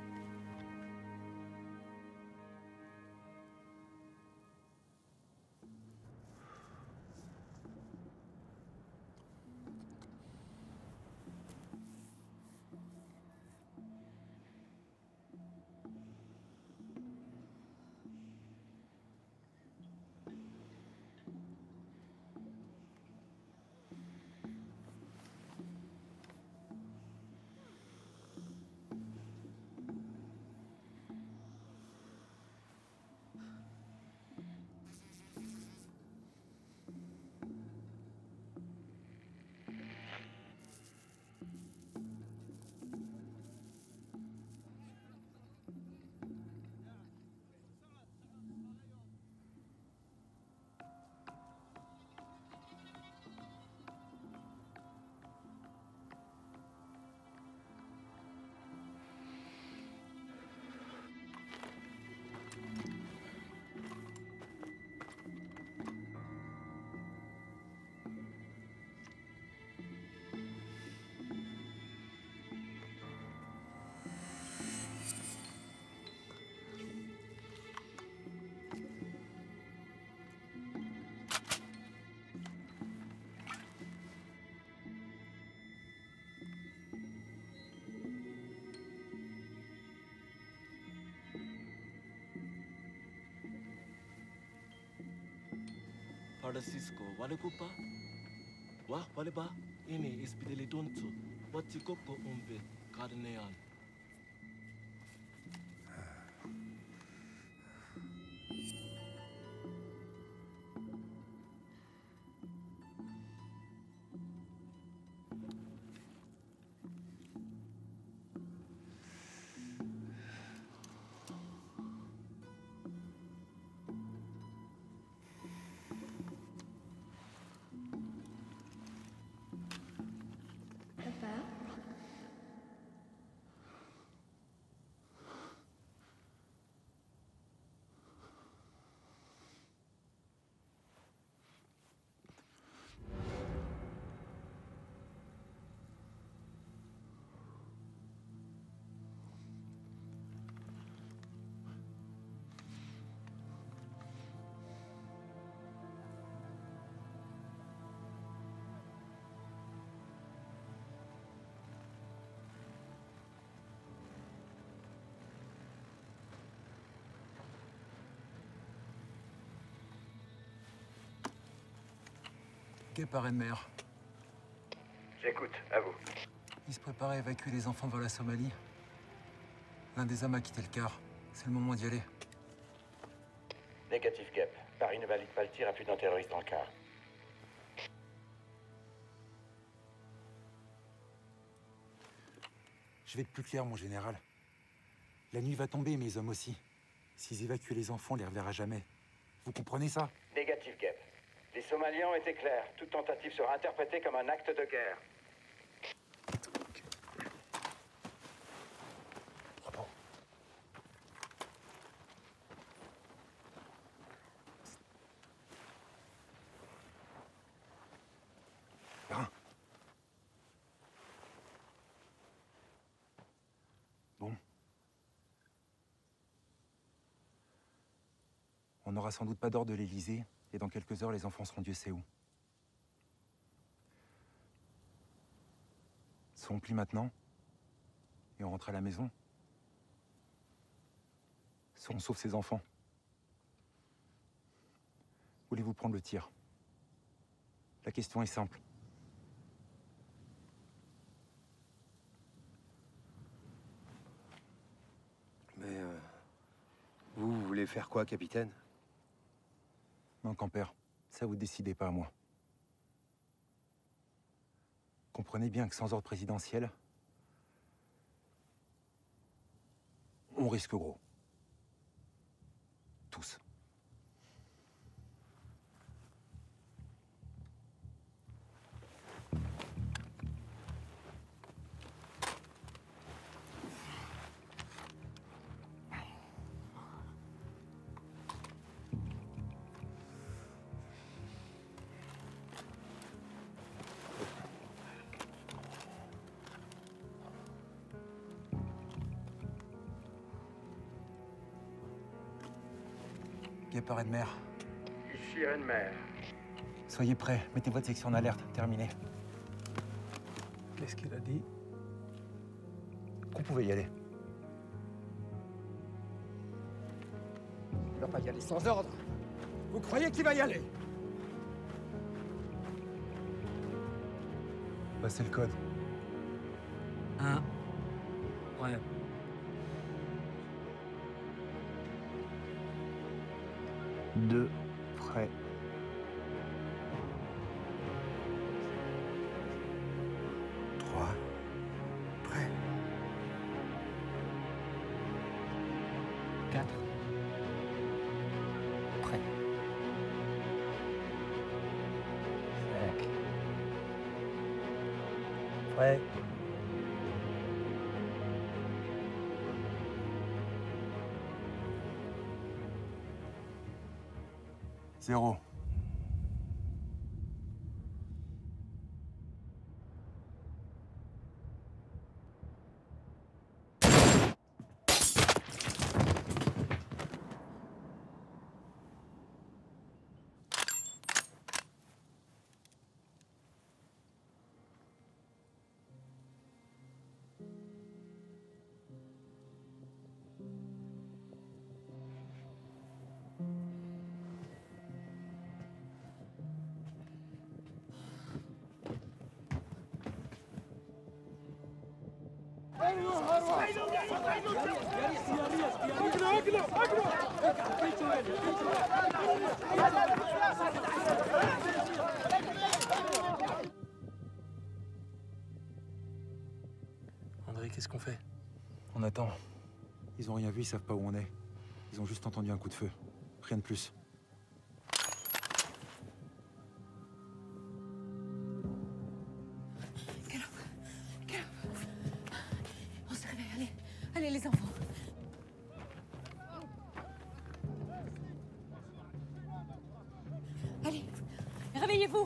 Francisco, wale kupa? Wa wale ba? Ini ispideli tuntu. Wati koko umbe karnean. Quai parrain-de-mer. J'écoute, à vous. Il se prépare à évacuer les enfants vers la Somalie. L'un des hommes a quitté le car. C'est le moment d'y aller. Négatif, Gap. Paris ne valide pas le tir à plus d'un terroriste dans le car. Je vais être plus clair, mon général. La nuit va tomber, mes hommes aussi. S'ils évacuent les enfants, on les reverra jamais. Vous comprenez ça? Négatif, Gep. Les Somaliens ont été clairs. Toute tentative sera interprétée comme un acte de guerre. Bon. On n'aura sans doute pas d'ordre de l'Élysée, et dans quelques heures, les enfants seront Dieu sait où. Soit on plie maintenant, et on rentre à la maison, soit on sauve ses enfants. Voulez-vous prendre le tir? La question est simple. Mais vous voulez faire quoi, capitaine? Non, Camper, ça vous décidez pas à moi. Comprenez bien que sans ordre présidentiel, on risque gros. Tous. Guépard et de mer. Ici Renmer. Soyez prêts, mettez votre section en alerte. Terminé. Qu'est-ce qu'il a dit? Qu'on pouvait y aller. Il va pas y aller sans ordre. Vous croyez qu'il va y aller? Passez le code. 1. Ouais. 2. Prêt. 3. Prêt. 4. Prêt. 5. Prêt. 0. André, qu'est-ce qu'on fait? On attend. Ils ont rien vu, ils savent pas où on est. Ils ont juste entendu un coup de feu. Rien de plus. On se réveille, allez. Allez, les enfants. Allez, réveillez-vous.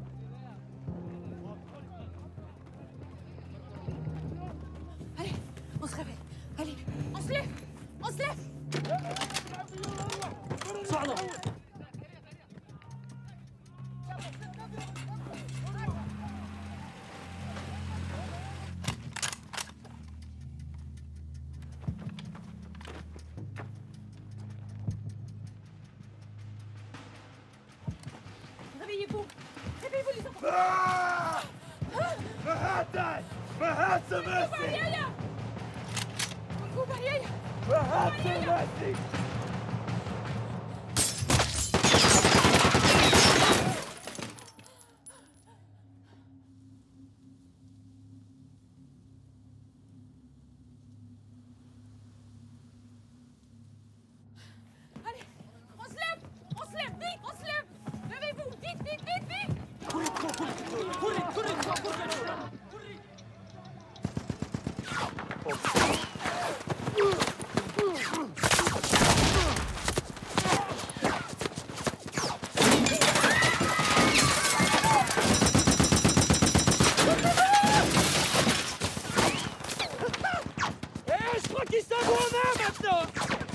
Allez, on se réveille. Allez, on se lève. On se lève. Pardon. Réveillez-vous. Réveillez-vous, les enfants. Ah! Mahatma! Mahatma Mercy! Yaya! Yaya! Mahatma Mercy! qui sont gourmands maintenant!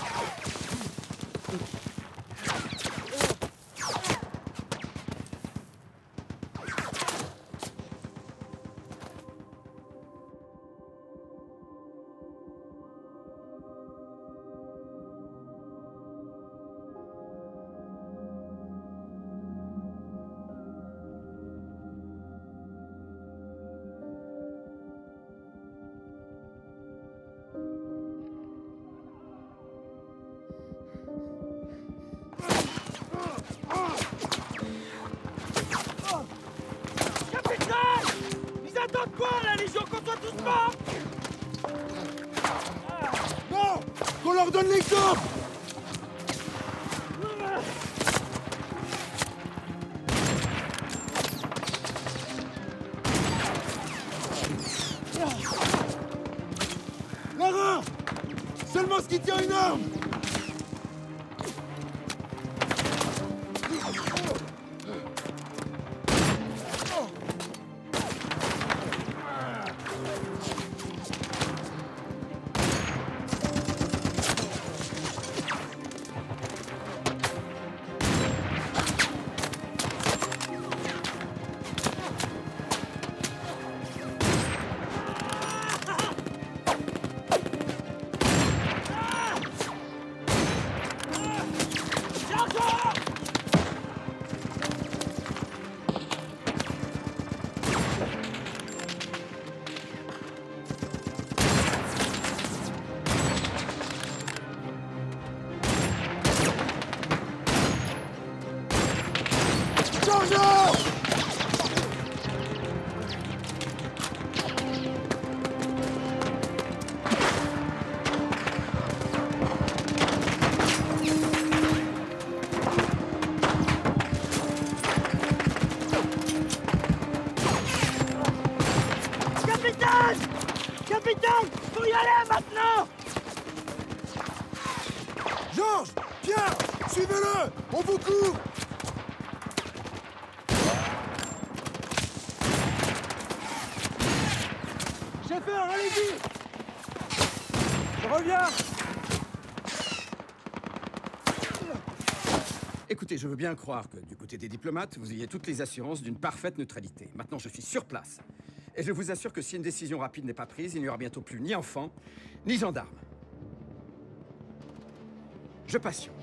attendent quoi, la Légion, qu'on soit tous morts? Non! Qu'on leur donne l'exemple! Lara! Seulement ce qui tient une arme! Capitaine! Faut y aller maintenant! Georges! Pierre! Suivez-le! On vous court! Chauffeur, allez-y! Je reviens! Écoutez, je veux bien croire que du côté des diplomates, vous ayez toutes les assurances d'une parfaite neutralité. Maintenant, je suis sur place. Et je vous assure que si une décision rapide n'est pas prise, il n'y aura bientôt plus ni enfants, ni gendarmes. Je patiente.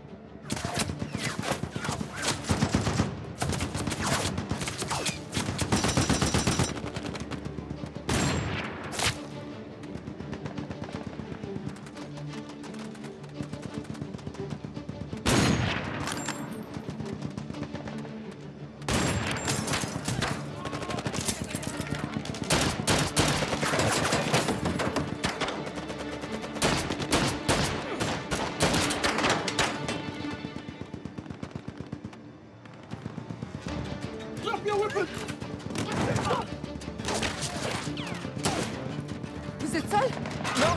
Vous êtes seul? Non.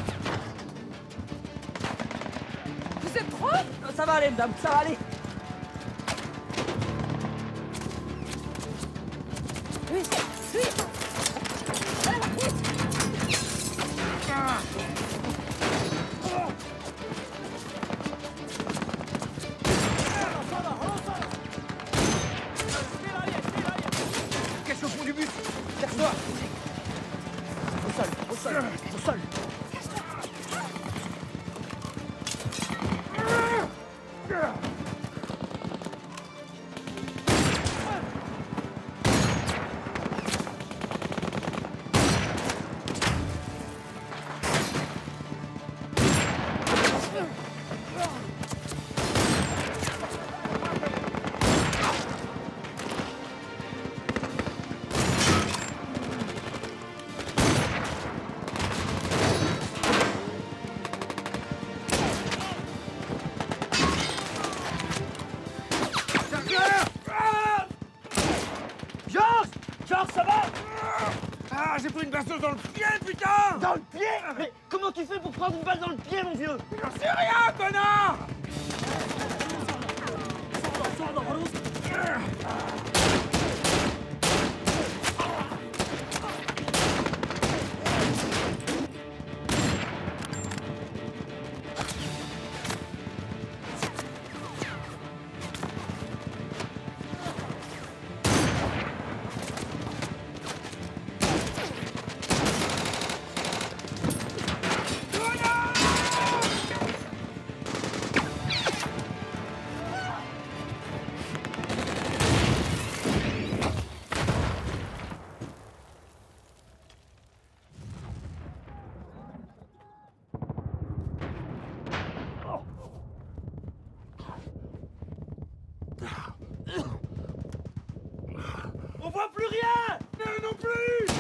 Vous êtes trois? Ça va aller, madame, ça va aller. Vite, vite! Allez, vite! Cache au fond du bus. Cache-toi. Au sol, au sol, au sol. Georges, ça va? Ah, j'ai pris une bastos dans le pied, putain! Dans le pied? Mais comment tu fais pour prendre une balle dans le pied, mon vieux? J'en sais rien, connard! voit plus rien! Mais non plus!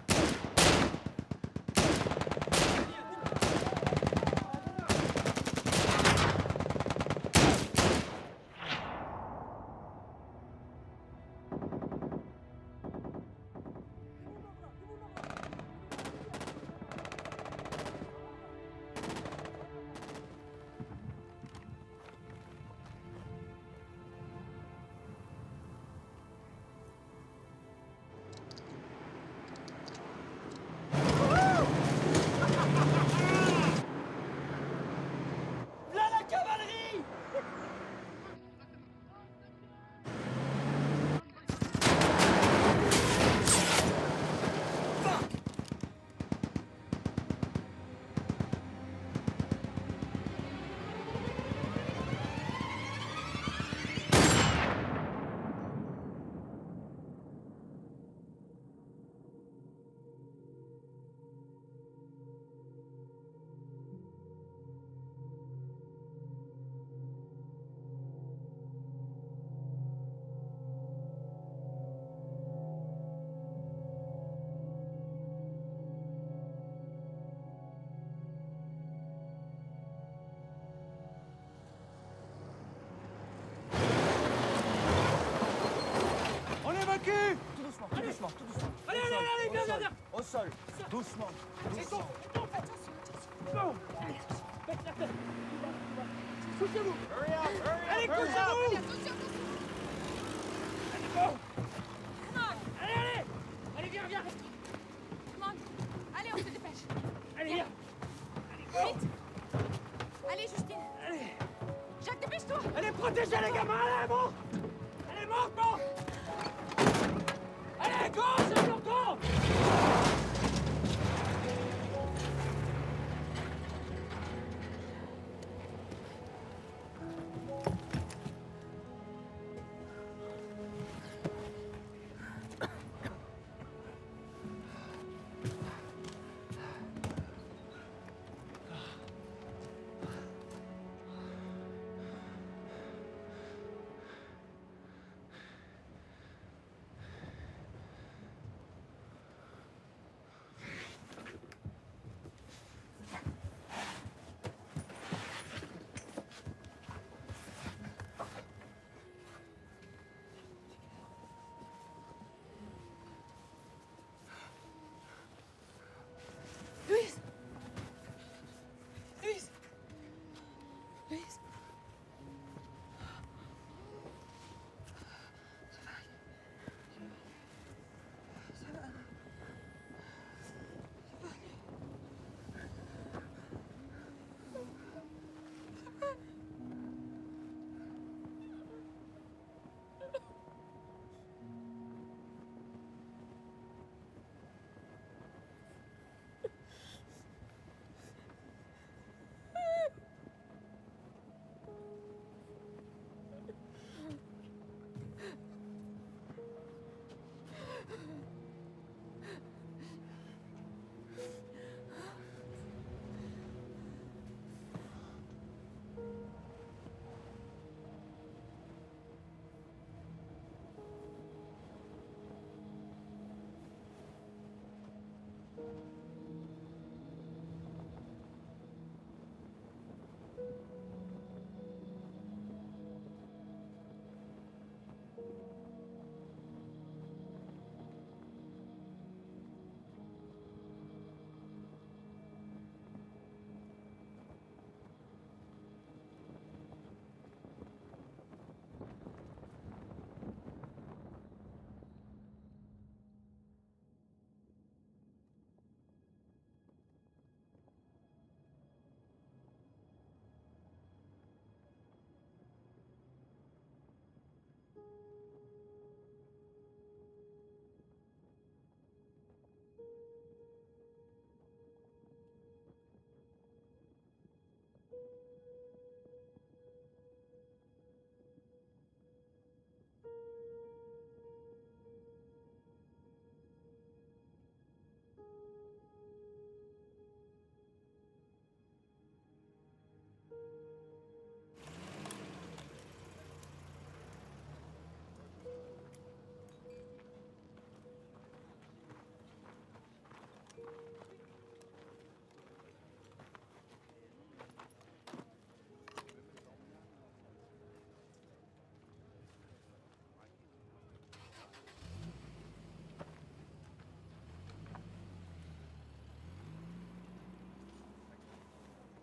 Tout doucement, tout doucement, tout doucement. Allez, allez, allez, viens, viens. Au sol, doucement, doucement. Go. Faites la tête. Couchez-vous. Allez, couchez-vous. Allez, go. Allez, allez. Allez, viens, viens. Come on. Allez, on se dépêche. Allez, viens. Vite. Allez, Justine. Allez. Jacques, dépêche-toi. Allez, protégez les gamins. Allez, elle est morte. Elle est morte, morte. Allez, go, c'est encore go.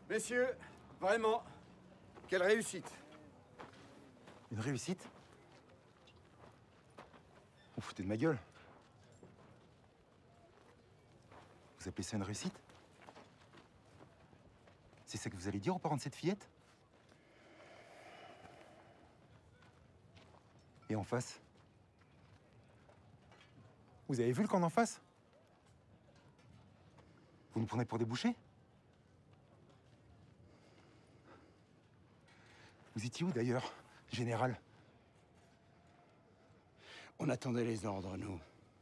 Messieurs, vraiment, quelle réussite. Une réussite? Vous foutez de ma gueule? Vous appelez ça une réussite? C'est ça que vous allez dire aux parents de cette fillette? Et en face? Vous avez vu le camp d'en face? Vous nous prenez pour des bouchers? Vous étiez où d'ailleurs, général? On attendait les ordres, nous.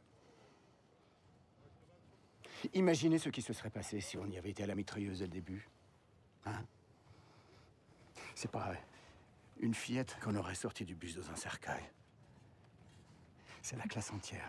Imaginez ce qui se serait passé si on y avait été à la mitrailleuse dès le début. Hein? C'est pas une fillette qu'on aurait sortie du bus dans un cercueil. C'est la classe entière.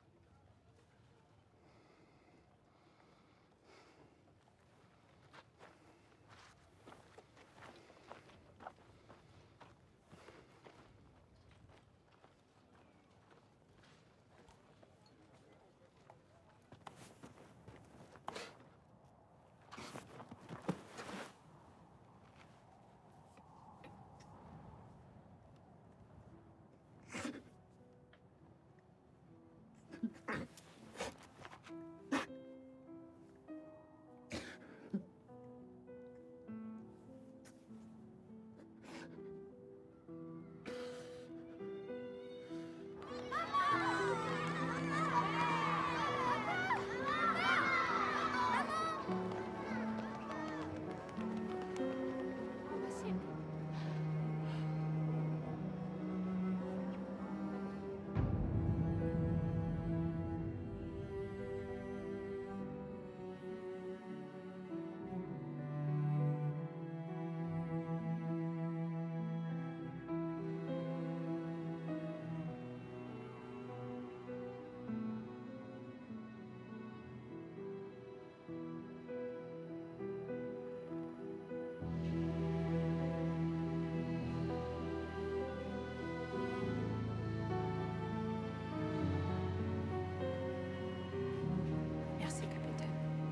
Merci, capitaine.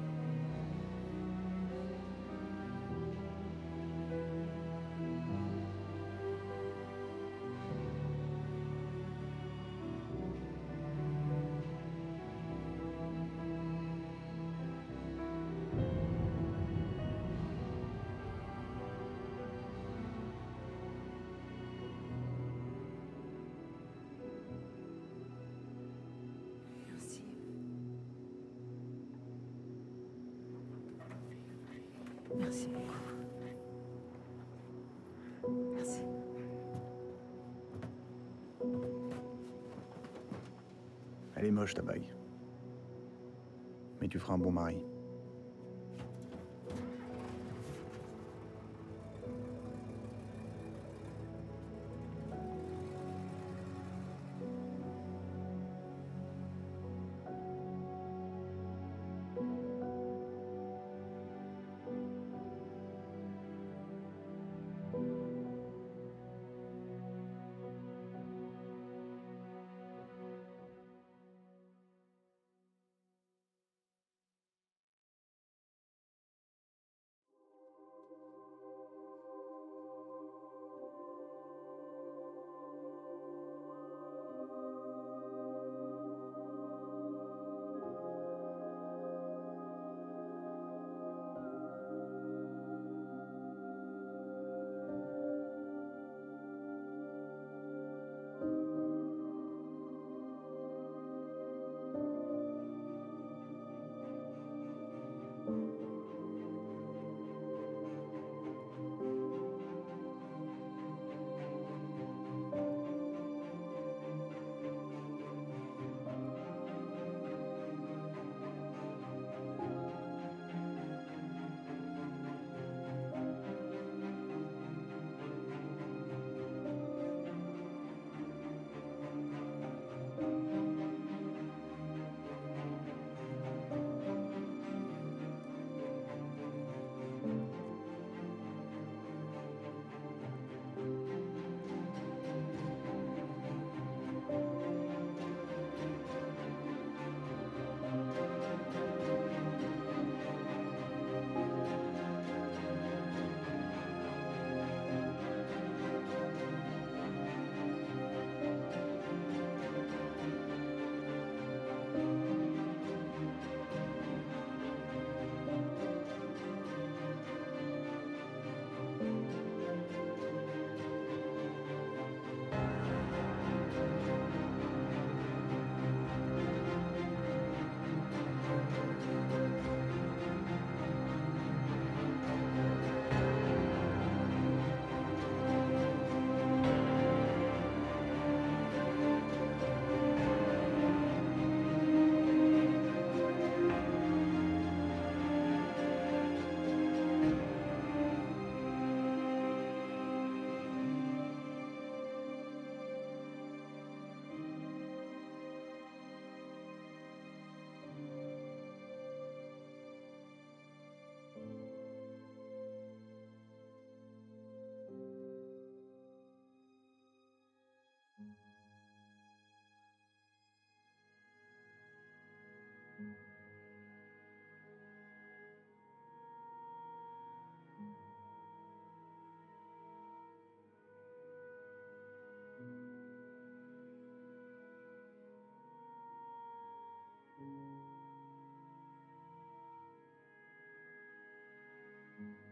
Merci. Merci beaucoup. Merci. Elle est moche, ta bague. Mais tu feras un bon mari. Thank you.